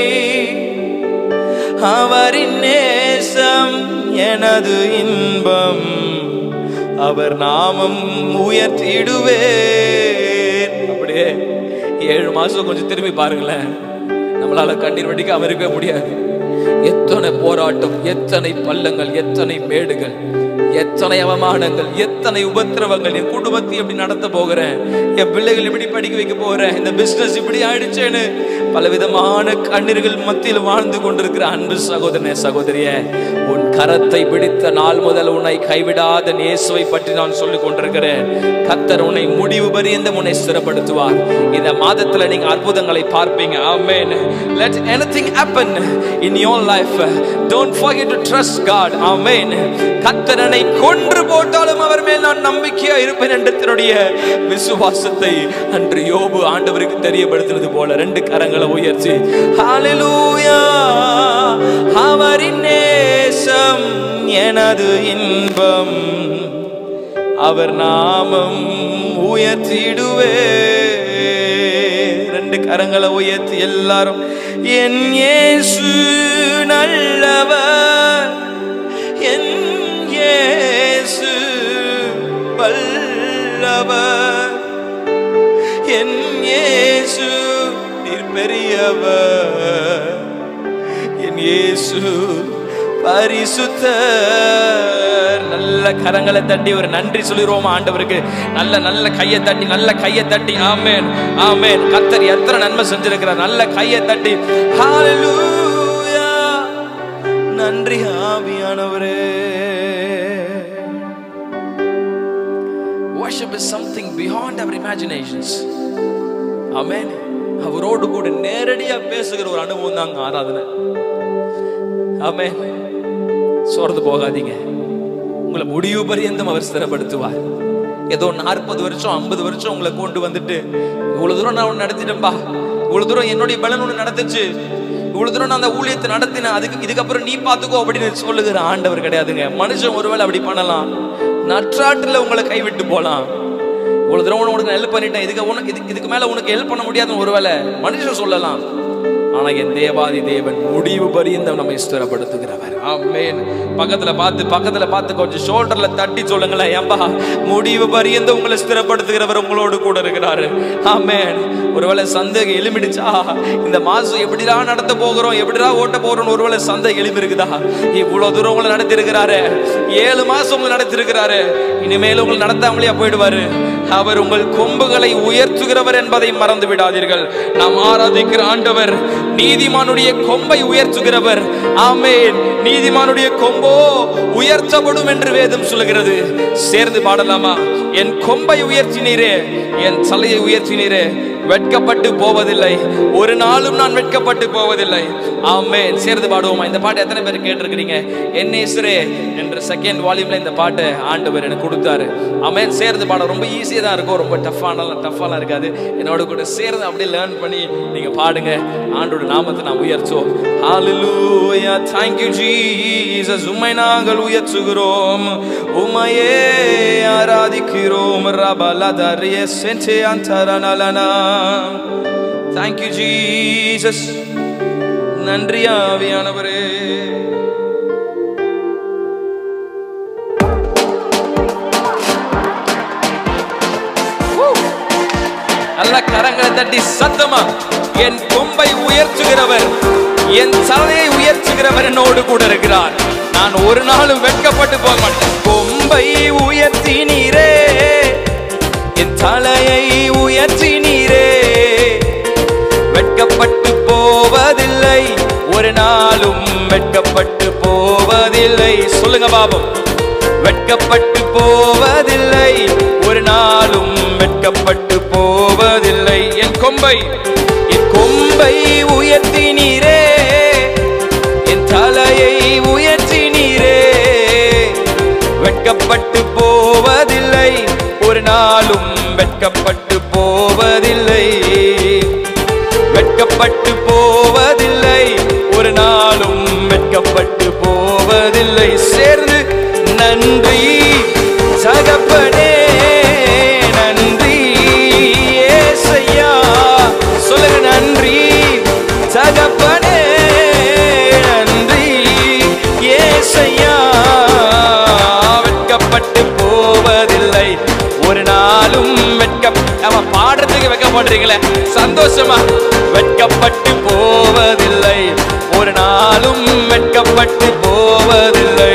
அவரின் நேசம் எனது இன்பம், அவர் நாமம் உயர்த்திடுவேன். அப்படியே ஏழு மாசம் கொஞ்சம் திரும்பி பாருங்களேன், நம்மளால கண்ணீர் வடிக்க அமர்க்க முடியாது. எத்தனை போராட்டம், எத்தனை பள்ளங்கள், எத்தனை மேடுகள், எத்தனை அவமானங்கள், எத்தனை உபத்திரவங்கள். என் குடும்பத்தை எப்படி நடத்த போகிறேன், என் பிள்ளைகள் எப்படி படிக்க வைக்க போகிறேன், இந்த பிசினஸ் இப்படி ஆயிடுச்சேன்னு பலவிதமான கண்ணீர்கள் மத்தியில் வாழ்ந்து கொண்டிருக்கிற அன்பு சகோதரனே, சகோதரியே, உன் கரத்தை பிடித்த நாள் முதல் உன்னை கைவிடாத இயேசுவை பற்றி நான் சொல்லிக் கொண்டிருக்கிறேன். கர்த்தர் உன்னை முடிவு பரியந்தம் உன்னை ஸ்திரப்படுத்துவார். இந்த மாதத்துல நீங்க அற்புதங்களை பார்ப்பீங்க. ஆமென். Let anything happen in your life, don't forget to trust God. ஆமென். கர்த்தரனை கொன்று போட்டாலும் அவர் மேல் நான் நம்பிக்கையா இருப்பேன் என்ற தன்னுடைய விசுவாசத்தை அன்று யோபு ஆண்டவருக்கு தெரியப்படுத்தினது போல ரெண்டு கரங்களை உயர்த்தி ஹalleluya. அவரின் நேசம் எனது இன்பம், அவர் நாமம் உயர்த்திடுவே. ரெண்டு கரங்களை உயர்த்தி எல்லாரும் என் இயேசு நல்லவர், என் இயேசு வல்லவர், என் இயேசு நீர் பெரியவர், என் இயேசு பரிசுத்தர். நல்ல கரங்களை தட்டி ஒரு நன்றி சொல்லிடுவோம் ஆண்டவருக்கு. நல்ல நல்ல கையை தட்டி, நல்ல கையை தட்டி. ஆமென், ஆமென். கர்த்தர் எத்தனை நன்மை செஞ்சிருக்கிறார். நல்ல கையை தட்டி ஹalleluya. நன்றி ஆவியானவரே. Worship is something beyond our imaginations. Amen. அவரோடு கூட நேரடியா பேசுகிற ஒரு அனுபவம் தாங்க ஆராதனை. ஆமென். சோர்ந்து போகாதீங்க, உங்களை முடிவு பரியந்தம் அவர் ஸ்திரப்படுத்துவார். ஏதோ நாற்பது வருஷம் ஐம்பது வருஷம் உங்களை கொண்டு வந்துட்டு இவ்வளவு தூரம் நான் ஒன்று நடத்திட்டேன்பா, இவ்வளவு தூரம் என்னுடைய பலன் ஒன்று நடந்துச்சு, இவ்வளவு தூரம் நான் அந்த ஊழியத்தை நடத்தினேன், அதுக்கு இதுக்கப்புறம் நீ பார்த்துக்கோ அப்படின்னு சொல்லுகிற ஆண்டவர் கிடையாதுங்க. மனுஷன் ஒருவேளை அப்படி பண்ணலாம், நற்றாட்டில் உங்களை கைவிட்டு போலாம். இவ்வளவு தூரம் உனக்கு ஹெல்ப் பண்ணிட்டேன், இதுக்கு உனக்கு இதுக்கு மேல உனக்கு ஹெல்ப் பண்ண முடியாதுன்னு ஒருவேளை மனுஷன் சொல்லலாம். ஆனா என் தேவாதி தேவன் முடிவு பரியந்தம் நம்மை ஸ்திரப்படுத்துகிறவர். ஆமென். பக்கத்துல பார்த்து பக்கத்துல பார்த்து கொஞ்சம் ஷோல்டர்ல தட்டி சொல்லுங்களேன், ஏம்பா முடிவு பரியந்தம் உங்களை ஸ்திரப்படுத்துகிறவர் உங்களோடு கூட இருக்கிறாரு. ஆமென். ஒருவேளை சந்தேகம் எலும்பிடுச்சா, இந்த மாசம் எப்படிதான் நடத்த போகிறோம், எப்படிதான் ஓட்ட போறோம்னு ஒருவேளை சந்தேகம் எலும்பி இருக்குதா? இவ்வளவு தூரம் உங்களை நடத்தி இருக்கிறாரு, ஏழு மாசம் உங்களை நடத்தி இருக்கிறாரு, இனிமேல் உங்களை நடத்தாமலேயா போயிடுவாரு. அவர் உங்கள் கொம்புகளை உயர்த்துகிறவர் என்பதை மறந்து விடாதீர்கள். நாம் ஆராதிக்கிற ஆண்டவர் நீதிமானுடைய கொம்பை உயர்த்துகிறவர். ஆமென். நீதிமானுடைய கொம்போ உயர்த்தப்படும் என்று வேதம் சொல்லுகிறது. சேர்ந்து பாடலாமா? என் கொம்பை உயர்த்தினீரே, என் தலையை உயர்த்தினீரே, வெட்கப்பட்டு போவதில்லை, ஒரு நாளும் நான் வெட்கப்பட்டு போவதில்லை. ஆமென். சேர்ந்து பாடுவோமா? இந்த பாட்டு எத்தனை பேர் கேட்டிருக்கிறீங்க? என்னேசரே என்ற செகண்ட் வால்யூம்ல இந்த பாட்டு ஆண்டவர் எனக்கு கொடுத்தாரு. ஆமென். சேர்ந்து பாட ரொம்ப ஈஸியா தான் இருக்கும், ரொம்ப டஃப்பானலாம் டஃப்பாலாம் இருக்காது. என்னோட கூட சேர்ந்து அப்படியே லேர்ன் பண்ணி நீங்க பாடுங்க. ஆண்டோட நாமத்தை நாம் உயர்த்துவோம். ஹalleluya. thank you Jesus. உம்மை நாங்கள் உயர்த்துகிறோம், உம்மையே ஆராதிக்கிறோம். ரபலதரிய சென்டே அந்தரனலனா Thank you Jesus. நன்றி ஆவியானவரே. நல்ல கரங்களை தட்டி சத்தமா, என் கொம்பை உயர்த்துகிறவர், என் தலையை உயர்த்துகிறவர் என்னோடு கூட இருக்கிறார். நான் ஒரு நாளும் வெட்கப்பட்டு போக மாட்டேன். கொம்பை உயர்த்தினீரே, என் தலையை உயர்த்தினீரே, வெட்கப்பட்டு போவதில்லை, ஒரு நாளும் வெட்கப்பட்டு போவதில்லை. சொல்லுங்க பாபம். வெட்கப்பட்டு போவதில்லை, ஒரு நாளும் வெட்கப்பட்டு போவதில்லை. என் கொம்பை என் கொம்பை உயர்த்தினீரே, என் தலையை உயர்த்தினீரே, வெட்கப்பட்டு போவதில்லை, ஒரு நாளும் வெட்கப்பட்டு போவதில்லை. வெட்கப்பட்டு போவதில்லை, ஒரு நாளும் வெட்கப்பட்டு போவதில்லை. சேர்ந்து நன்றி தகப்பனே, நன்றி ஏசையா. சொல்லுங்க, நன்றி தகப்பனே, நன்றி ஏசையா. வெட்கப்பட்டு போவதில்லை, ஒரு நாளும் வெட்க நம்ம பாடுறதுக்கு வெட்கப்படுறீங்களே, சந்தோஷமா. வெட்கப்பட்டு போவதில்லை, ஒரு நாளும் வெட்கப்பட்டு போவதில்லை.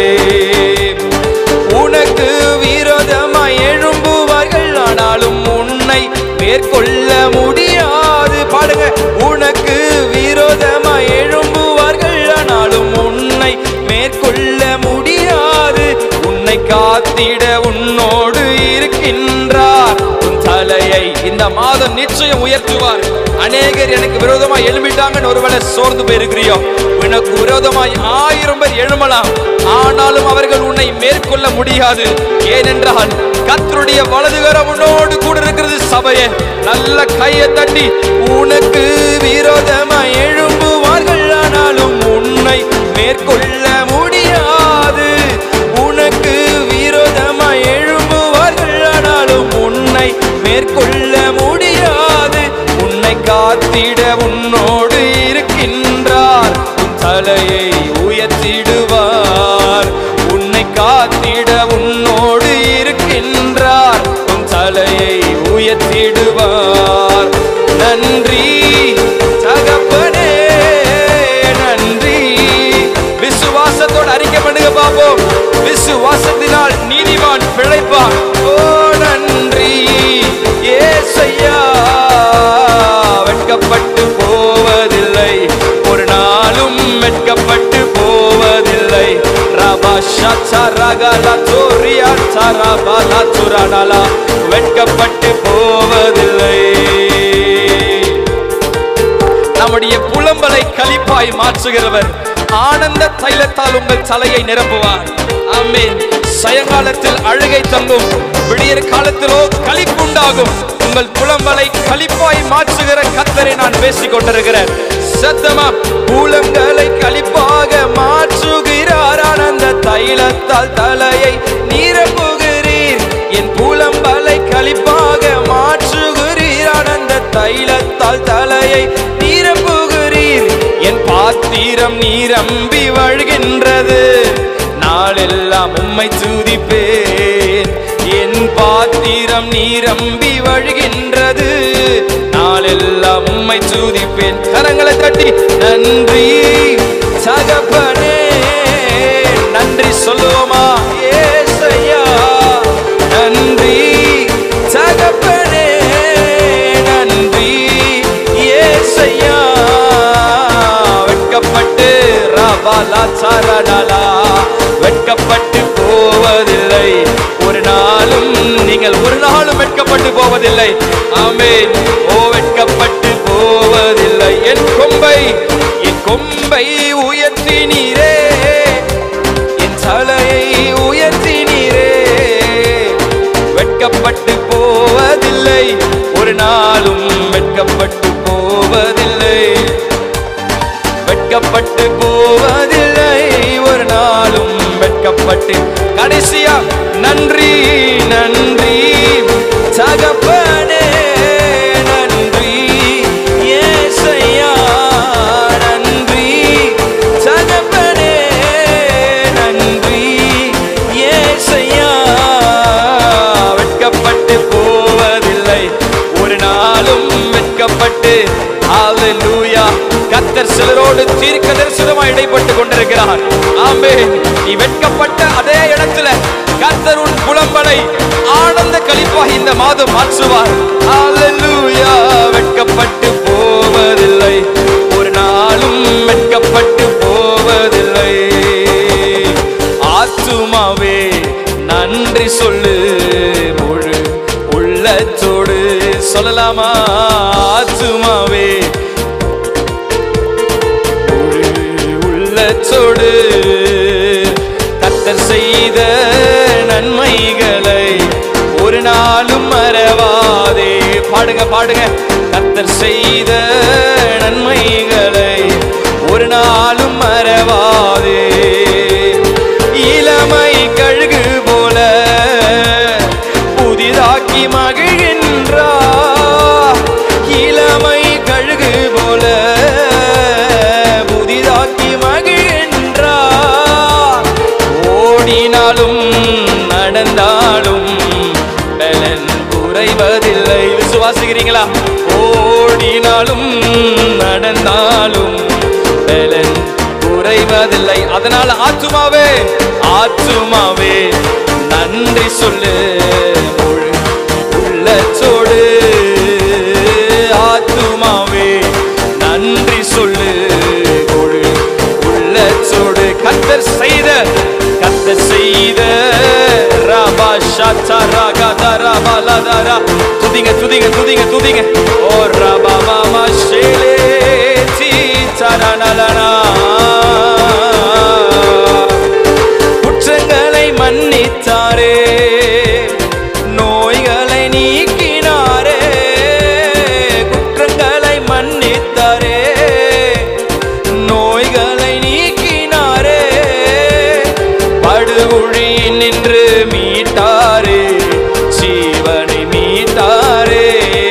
உனக்கு விரோதமாய் எழும்புவார்கள், ஆனாலும் உன்னை மேற்கொள்ள முடியாது. பாடுங்க. உனக்கு விரோதமாய் எழும்புவார்கள், ஆனாலும் உன்னை மேற்கொள்ள முடியாது. உன்னை காத்திட உன்னோடு இருக்கின்றார், உன் தலையை இந்த மாதம் நிச்சயம் உயர்த்துவார். அநேகர் எனக்கு விரோதமாய் எழும்பிட்டாங்கன்னு ஒருவேளை சோர்ந்து போயிருக்கிறியோ, உனக்கு விரோதமாய் ஆயிரம் பேர் எழும்பலாம், ஆனாலும் அவர்கள் உன்னை மேற்கொள்ள முடியாது. ஏனென்றால் கர்த்தருடைய வலதுகரம் உன்னோடு கூட இருக்கிறது. சபையே, நல்ல கையை தட்டி, உனக்கு விரோதமாய் எழும்புவார்கள், ஆனாலும் உன்னை மேற்கொள்ள முடியாது. உனக்கு விரோதமாய் எழும்புவார்கள், ஆனாலும் உன்னை மேற்கொள்ள முடியாது. உன்னை காத்திட உன்னோடு இருக்கின்றார், உன் தலையை உயர்த்திடுவார். உன்னை காத்திட உன்னோடு இருக்கின்றார், உன் தலையை உயர்த்திடுவார். நன்றி தகப்பனே, நன்றி. விசுவாசத்தோடு அறிக்கை பண்ணுங்க பாப்போம். விசுவாசத்தினால் நீதிமான் பிழைப்பான். ஓ நன்றி ஏசையா. வெட்கப்பட்டு போவதில்லை, ஒரு நாளும் வெட்கப்பட்டு போவதில்லை. வெட்கப்பட்டு போவதில்லை. நம்முடைய புலம்பலை களிப்பாய் மாற்றுகிறவர், ஆனந்த தைலத்தால் உங்கள் தலையை நிரப்புவார். ஆமென். சாயங்காலத்தில் அழுகை தங்கும், விடியற் காலத்திலோ களிப்புண்டாகும். உங்கள் புலம்பலை களிப்பாய் மாற்றுகிற கர்த்தரை நான் பேசிக் கொண்டிருக்கிறேன். சத்தமா, புலங்களை களிப்பாக மாற்றுகிறார், ஆனந்த தைலத்தால் தலையை நிரப்புகிறீர். என் புலம்பலை களிப்பாக மாற்றுகிறீர், ஆனந்த தைலத்தால் தலையை நிரப்புகிறீர். என் பாத்திரம் நிரம்பி வழிகின்றது, நாளெல்லாம் உம்மை துதிப்பேன். என் பாத்திரம் நிரம்பி வழிகின்றது, நாளெல்லாம் உம்மை துதிப்பேன். கரங்களை தட்டி நன்றி தகப்பனே, நன்றி சொல்லுவோமா ஏசையா. நன்றி தகப்பனே, நன்றி ஏசையா. வெட்கப்பட்டு ரபாலா சரணலா, வெட்கப்பட்டு போவதில்லை, ஒரு நாளும் நீங்கள் ஒரு நாளும் வெட்கப்பட்டு போவதில்லை. ஆமென். ஓ வெட்கப்பட்டு போவதில்லை. என் கொம்பை என் கொம்பை உயர்த்தினீரே, என் தலையை உயர்த்தினீரே, வெட்கப்பட்டு போவதில்லை, ஒரு நாளும் வெட்கப்பட்டு போவதில்லை. வெட்கப்பட்டு போவதில்லை, ஒரு நாளும் வெட்கப்பட்டு. கடைசியா நன்றி நன்றி தகப்பனே, நன்றி கர்த்தர் சிலரோடு தீர்க்க தரிசனமாய் இடைப்பட்டு கொண்டிருக்கிறார். ஆமென். நீ வெட்கப்பட்ட அதே இடத்துல கர்த்தர் உன் புலம்பலை ஆனந்த களிப்பாய் இந்த மாதம் மாற்றுவார். ஹல்லேலூயா. வெட்கப்பட்டு போவதில்லை, ஒரு நாளும் வெட்கப்பட்டு போவதில்லை. ஆத்துமாவே நன்றி சொல்லு, முழு உள்ளத்தோடு சொல்லலாமா? ஆத்துமாவே முழு உள்ளத்தோடு கர்த்தர் செய்த நன்மைகளை ஒரு நாளும் மறவாதே. பாடுங்க பாடுங்க. கர்த்தர் செய்த நன்மைகளை ஒரு நாளும் மறவாதே. இளமை கழுகு போல புதிதாக்கி மகிழ்கின்றார். இளமை கழுகு போல புதிதாக்கி மகிழ்கின்றார். ஓடினாலும் நடந்தாலும் பலன் குறைவதில்லை. விசுவாசிக்கிறீங்களா? ஓடினாலும் நடந்தாலும் பலன் குறைவதில்லை. அதனால ஆத்துமாவே ஆத்துமாவே நன்றி சொல்லு, முழு உள்ளத்தோடு. ஆத்துமாவே நன்றி சொல்லு, முழு உள்ளத்தோடு. கர்த்தர் செய்த கர்த்தர் செய்த ரபா ஷாத்தா ரகதரா பலதரா. துதிங்க துதிங்க துதிங்க துதிங்க. ஓ ரபா மாமா ஷேலே தி தரனலனா. குற்றங்களை மன்னித்தாரே, நோய்களை நீக்கினாரே. குற்றங்களை மன்னித்தாரே, நோய்களை நீக்கினாரே. படுகுழியில் நின்று மீட்டாரே, ஜீவனை மீட்டாரே.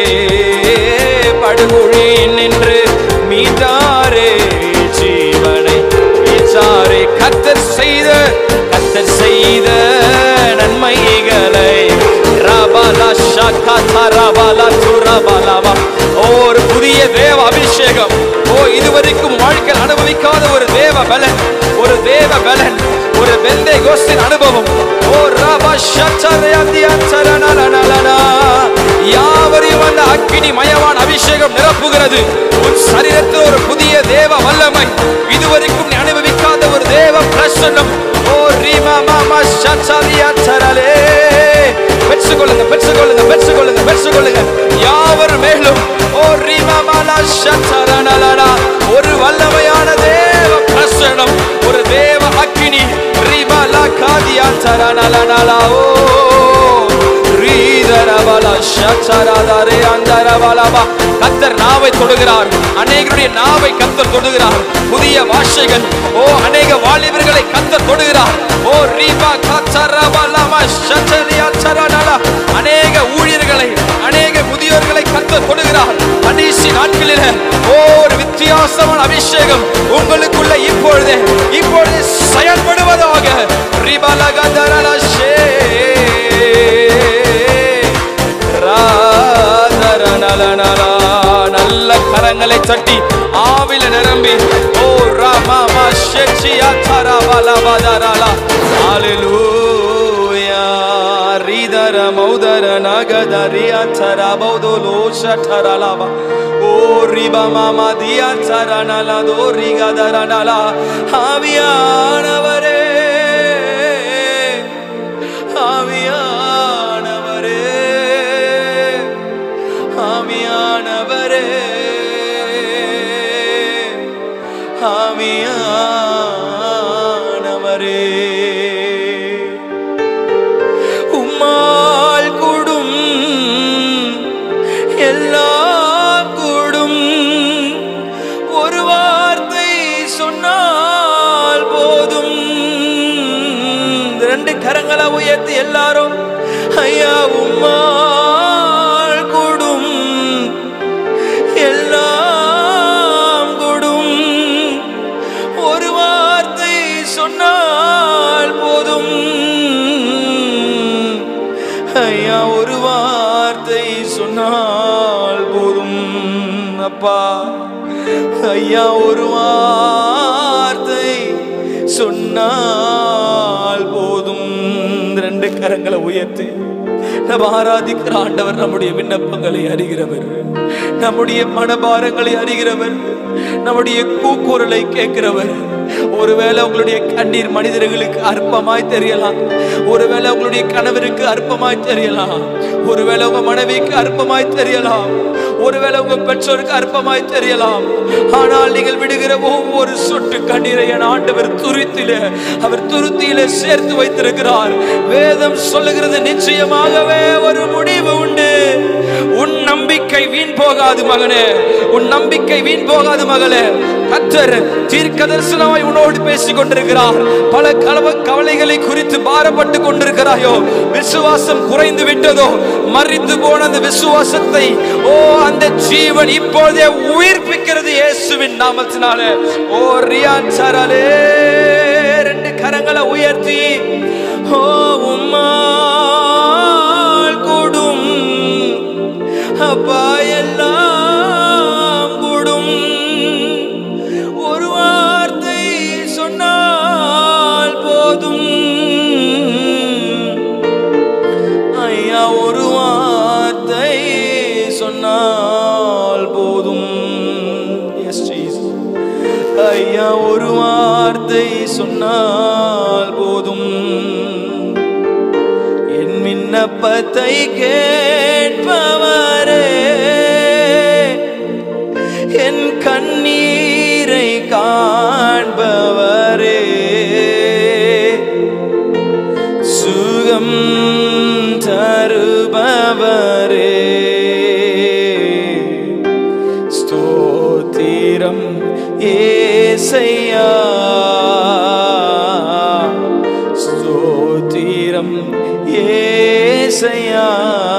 படுகுழியில் நின்று மீட்டாரே, ஜீவனை மீட்டாரே. கர்த்தர் செய்த கர்த்தர் செய்த நன்மைகளை ரபலா ஷகதா ரபலா துரபலவா. ஒரு புதிய தேவ அபிஷேகம். ஓ, இதுவரைக்கும் வாழ்க்கையில் அனுபவிக்காத ஒரு தேவ பலன், ஒரு தேவ பலன், ஒரு பெந்தேகோஸ்தின் அனுபவம். ஓ ரபா ஷச்சரயந்தியச்சரனலனலனா. யாவரையும் அந்த அக்கினி மயவான் அபிஷேகம் நிரப்புகிறது. உன் சரீரத்தில் ஒரு புதிய தேவ வல்லமை, இதுவரைக்கும் நீ அனுபவிக்காத ஒரு தேவ பிரசன்னம். ஓ ரீமா மாமா ஷச்சரியச்சரலே. பெற்றுக்கொள்ளுங்க பெற்றுக்கொள்ளுங்க பெற்றுக்கொள்ளுங்க பெற்றுக்கொள்ளுங்க. யாவர் மேலும் ஓ ரீமா மாலா ஷச்சரனலனா. ஒரு வல்லமையான தேவ பிரசன்னம், ஒரு தேவ அக்கினி. ரீமா லா காதியச்சரனலனலா. ஓ கர்த்தர் நாவை தொடுகிறார். அநேகருடைய நாவை கர்த்தர் தொடுகிறார். புதிய வார்த்தைகள். ஓ, அநேக வாலிபர்களை கர்த்தர் தொடுகிறார். ஓ ரீபா கச்சரபலமா ஷச்சரியாச்சரனலா. அநேக ஊழியர்களை, அநேக முதியோர்களை கர்த்தர் தொடுகிறார். கடைசி நாட்களில் ஓ ஒரு வித்தியாசமான அபிஷேகம் உங்களுக்குள்ள இப்பொழுதே இப்பொழுது செயல்படுவதாக. ரிபலகதரலா ஷே நல்ல கரங்களை தட்டி ஆவில நிரம்பி ஓ ராமா ஷெச்சியா தரவலவதரலா. ஹல்லேலூயா. ரிதர மௌதர நகதரியா தரபௌதலோ ஷட்டரலவா. ஓ ரிபா மாமா தியா தரனலா தோ ரிகதரனலா. ஆவியானவரே ஆவியானவரே ஆவியானவரே ஆவியானவரே. உம்மால் கூடும் எல்லாம் கூடும், ஒரு வார்த்தை சொன்னால் போதும். ரெண்டு கரங்களை உயர்த்தி எல்லாரும் ஐயா உம்மால் கூடும் எல்லாம் கூடும், ஒரு வார்த்தை சொன்னால் போதும். ஐயா ஒரு வார்த்தை சொன்னால் போதும். அப்பா ஐயா ஒரு வார்த்தை சொன்னால் போதும். ரெண்டு கரங்களை உயர்த்தி நம்ம ஆராதிக்கிற ஆண்டவர் நம்முடைய விண்ணப்பங்களை அறிகிறவர், நம்முடைய மனபாரங்களை அறிகிறவர், நம்முடைய கூக்குரலை கேட்கிறவர். ஒருவேளை உங்களுடைய கண்ணீர் மனிதர்களுக்கு அற்பமாய் தெரியலாம், ஒருவேளை உங்களுடைய கணவருக்கு அற்பமாய் தெரியலாம், ஒருவேளை உங்க மனைவிக்கு அற்பமாய் தெரியலாம், ஒருவேளை உங்க பெற்றோருக்கு அற்பமாய் தெரியலாம். ஆனால் நீங்கள் விடுகிற ஒவ்வொரு சொட்டு கண்ணீரை என் ஆண்டவர் துருத்திலே அவர் துருத்தியிலே சேர்த்து வைத்திருக்கிறார். வேதம் சொல்லுகிறது, நிச்சயமாகவே ஒரு முடிவு உண்டு. உன் நம்பிக்கை வீண் போகாது மகனே, உன் நம்பிக்கை வீண் போகாது மகளே. கர்த்தர் தீர்க்க தரிசனமாய் உன்னோடு பேசிக் கொண்டிருக்கிறார். பல கவலைகளை குறித்து பாரப்பட்டு கொண்டிருக்கிறாயோ, விசுவாசம் குறைந்து விட்டதோ, மரித்து போன அந்த விசுவாசத்தை ஓ அந்த ஜீவன் இப்பொழுதே உயிர்ப்பிக்கிறது இயேசுவின் நாமத்தினாலே. ஓ ரியான் சரலே ரெண்டு கரங்களை உயர்த்தி ஓ உம்மால் கூடும் அப்பா எல்லாம் கூடும். ஒரு வார்த்தை சொன்னால் போதும் ஐயா, ஒரு வார்த்தை சொன்னால் போதும். Yes Jesus. ஐயா ஒரு வார்த்தை சொன்னால் போதும். என் விண்ணப்பத்தை கேட்பவரே, என் கண்ணீரை காண்பவரே, சுகம் தருபவரே, ஸ்தோத்திரம் ஏசையா, ஸ்தோத்திரம் ஏசையா.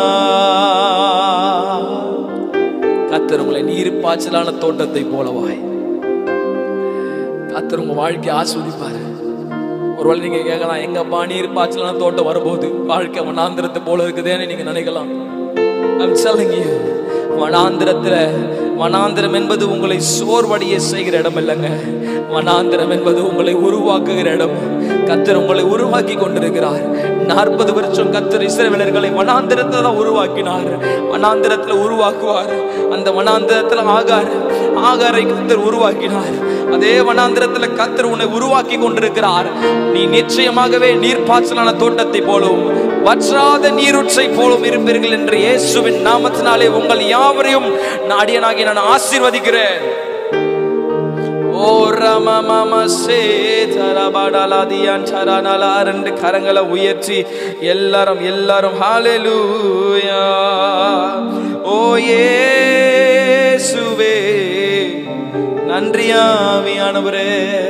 கர்த்தர் உங்களை நீர் பாய்ச்சலான தோட்டத்தை போலவாய் கர்த்தர் உங்க வாழ்க்கை ஆஸ்வதிப்பாரு. ஒருவேளை நீங்க கேட்கலாம், எங்கப்பா நீர் பாய்ச்சலான தோட்டம் வரும்போது வாழ்க்கை வனாந்திரத்தை போல இருக்குதேன்னு நீங்க நினைக்கலாம். I'm telling you, வனாந்திரத்துல வனாந்திரம் என்பது உங்களை சோர்வடைய செய்கிற இடம் இல்லைங்க. வனாந்திரம் என்பது உங்களை உருவாக்குகிற இடம். கர்த்தர் உங்களை உருவாக்கி கொண்டிருக்கிறார். நாற்பது வருஷம் கர்த்தர் இஸ்ரவேலர்களை வனாந்திரத்துல தான் உருவாக்கினார், வனாந்திரத்துல உருவாக்குவார். அந்த வனாந்திரத்துல ஆகார் ஆகாரை கர்த்தர் உருவாக்கினார். அதே வனாந்திரத்துல கர்த்தர் உன்னை உருவாக்கி கொண்டிருக்கிறார். நீ நிச்சயமாகவே நீர்ப்பாய்ச்சலான தோட்டத்தை போலவும் வற்றாத நீரூற்றை போலவும் இருப்பீர்கள் என்று இயேசுவின் நாமத்தினாலே உங்கள் யாவரையும் அடியனாகி நான் ஆசீர்வதிக்கிறேன். ஓ ரமமம சேதரபடலதியன் சரணலா. ரெண்டு கரங்களை உயர்த்தி எல்லாரும் எல்லாரும் ஹalleluya. ஓ இயேசுவே நன்றி ஆவியானவரே.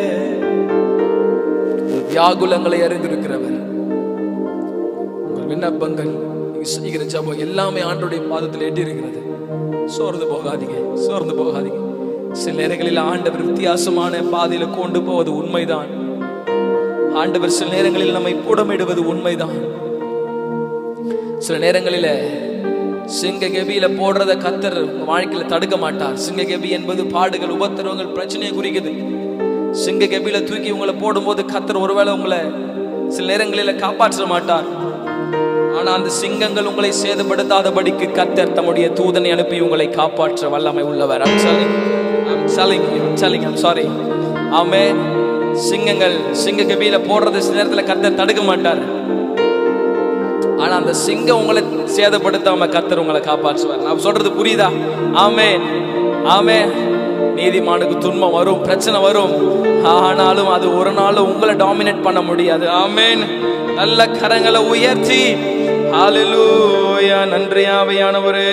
வியாகுலங்களை அறிந்திருக்கிறவர், உங்கள் விண்ணப்பங்கள் செய்கிற ஜெபம் எல்லாமே ஆண்டவருடைய பாதத்தில் எட்டி இருக்கிறது. சோர்ந்து போகாதீங்க, சோர்ந்து போகாதீங்க. சில நேரங்களில் ஆண்டவர் வித்தியாசமான பாதையில கொண்டு போவது உண்மைதான். ஆண்டவர் சில நேரங்களில் நம்மை புடமிடுவது உண்மைதான். சில நேரங்களில சிங்க கெபியில போடுறத கர்த்தர் வாழ்க்கையில தடுக்க மாட்டார். சிங்க கெபி என்பது பாடுகள், உபத்திரவங்கள், பிரச்சனையை குறிக்குது. சிங்க கெபியில தூக்கி உங்களை போடும்போது கர்த்தர் ஒருவேளை உங்களை சில நேரங்களில காப்பாற்ற மாட்டார். ஆனா அந்த சிங்கங்கள் உங்களை சேதப்படுத்தாதபடிக்கு கர்த்தர் தம்முடைய தூதனை அனுப்பி உங்களை காப்பாற்ற வல்லமை உள்ளவர். I'm telling you, I'm telling you, I'm telling you, I'm sorry. ஆமென். சிங்கங்கள் சிங்க கெபியில போடுறத சில நேரத்துல கர்த்தர் தடுக்க மாட்டார். ஆனா அந்த சிங்கம் உங்களை சேதப்படுத்தாம கர்த்தர் உங்களை காப்பாற்றுவார். நான் சொல்றது புரியுதா? ஆமென், ஆமென். நீதிமானுக்கு துன்பம் வரும், பிரச்சனை வரும், ஆனாலும் அது ஒரு நாள் உங்களை டாமினேட் பண்ண முடியாது. ஆமென். நல்ல கரங்களை உயர்த்தி ஹalleluya. நன்றி ஆவியானவரே.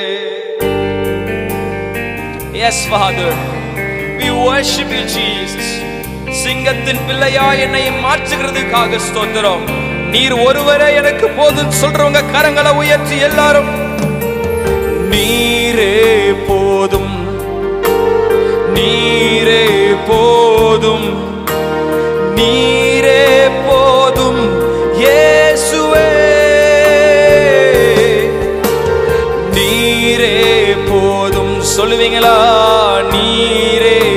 Yes Father, we worship you Jesus. சிங்கத்தின் பிள்ளையா என்னை மாற்றுகிறதுக்காக ஸ்தோத்திரம். நீர் ஒருவரே எனக்கு போதும் சொல்றவங்க கரங்களை உயர்த்தி எல்லாரும் நீரே போதும், நீரே போதும், நீரே போதும் இயேசுவே, நீரே போதும். சொல்லுவீங்களா? நீரே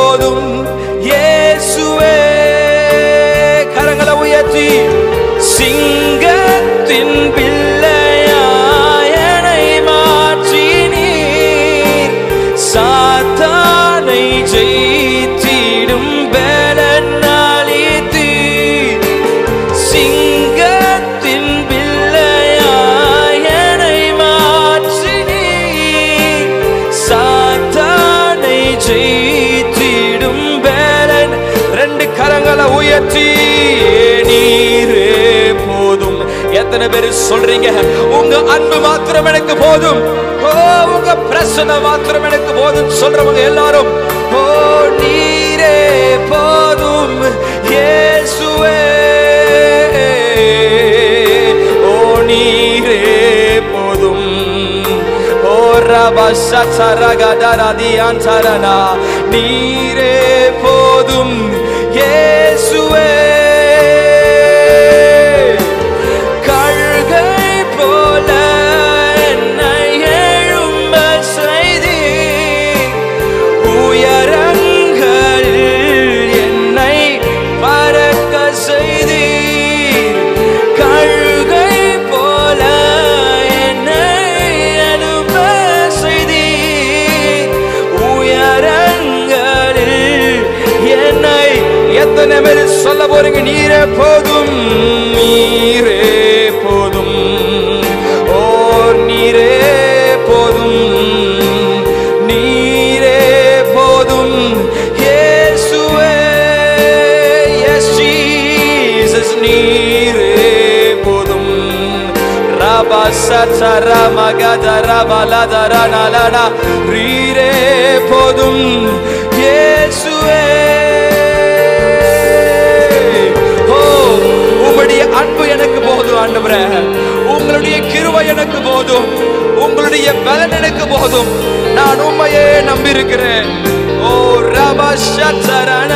போதும் இயேசுவே. கரங்களை உயர்த்தி சிங்கத்தின் பிள்ளையாய் என்னை மாற்றினீர், சாத்தானை ஜெயித்திடும் பலன் அளித்தீர். சிங்கத்தின் பிள்ளையாய் என்னை மாற்றினீர், சாத்தானை ஜெயித்திடும் பலன். ரெண்டு கரங்களை உயர்த்தி நீரே போதும். எத்தனை பேர் சொல்றீங்க உங்க அன்பு மாத்திரம் எனக்கு போதும், ஓ உங்க பிரசன்னம் மாத்திரம் எனக்கு போதும் சொல்றவங்க எல்லாரும் ஓ நீரே போதும் இயேசுவே, ஓ நீரே போதும். ஓ ரபசரகதரதியந்தரனா நீரே போதும் இயேசுவே. சொல்ல போறீங்க நீரே போதும், நீரே போதும், ஓ நீரே போதும், நீரே போதும் இயேசுவே. எஸ் ஜீசஸ் நீரே போதும். ரபசரமகதரபலதரனலனா நீரே போதும் இயேசுவே. உங்களுடைய அன்பு எனக்கு போதும் ஆண்டவரே, உங்களுடைய கிருபை எனக்கு போதும், உங்களுடைய பலன் எனக்கு போதும். நான் உம்மையே நம்பி இருக்கிறேன். ஓ ரபசரன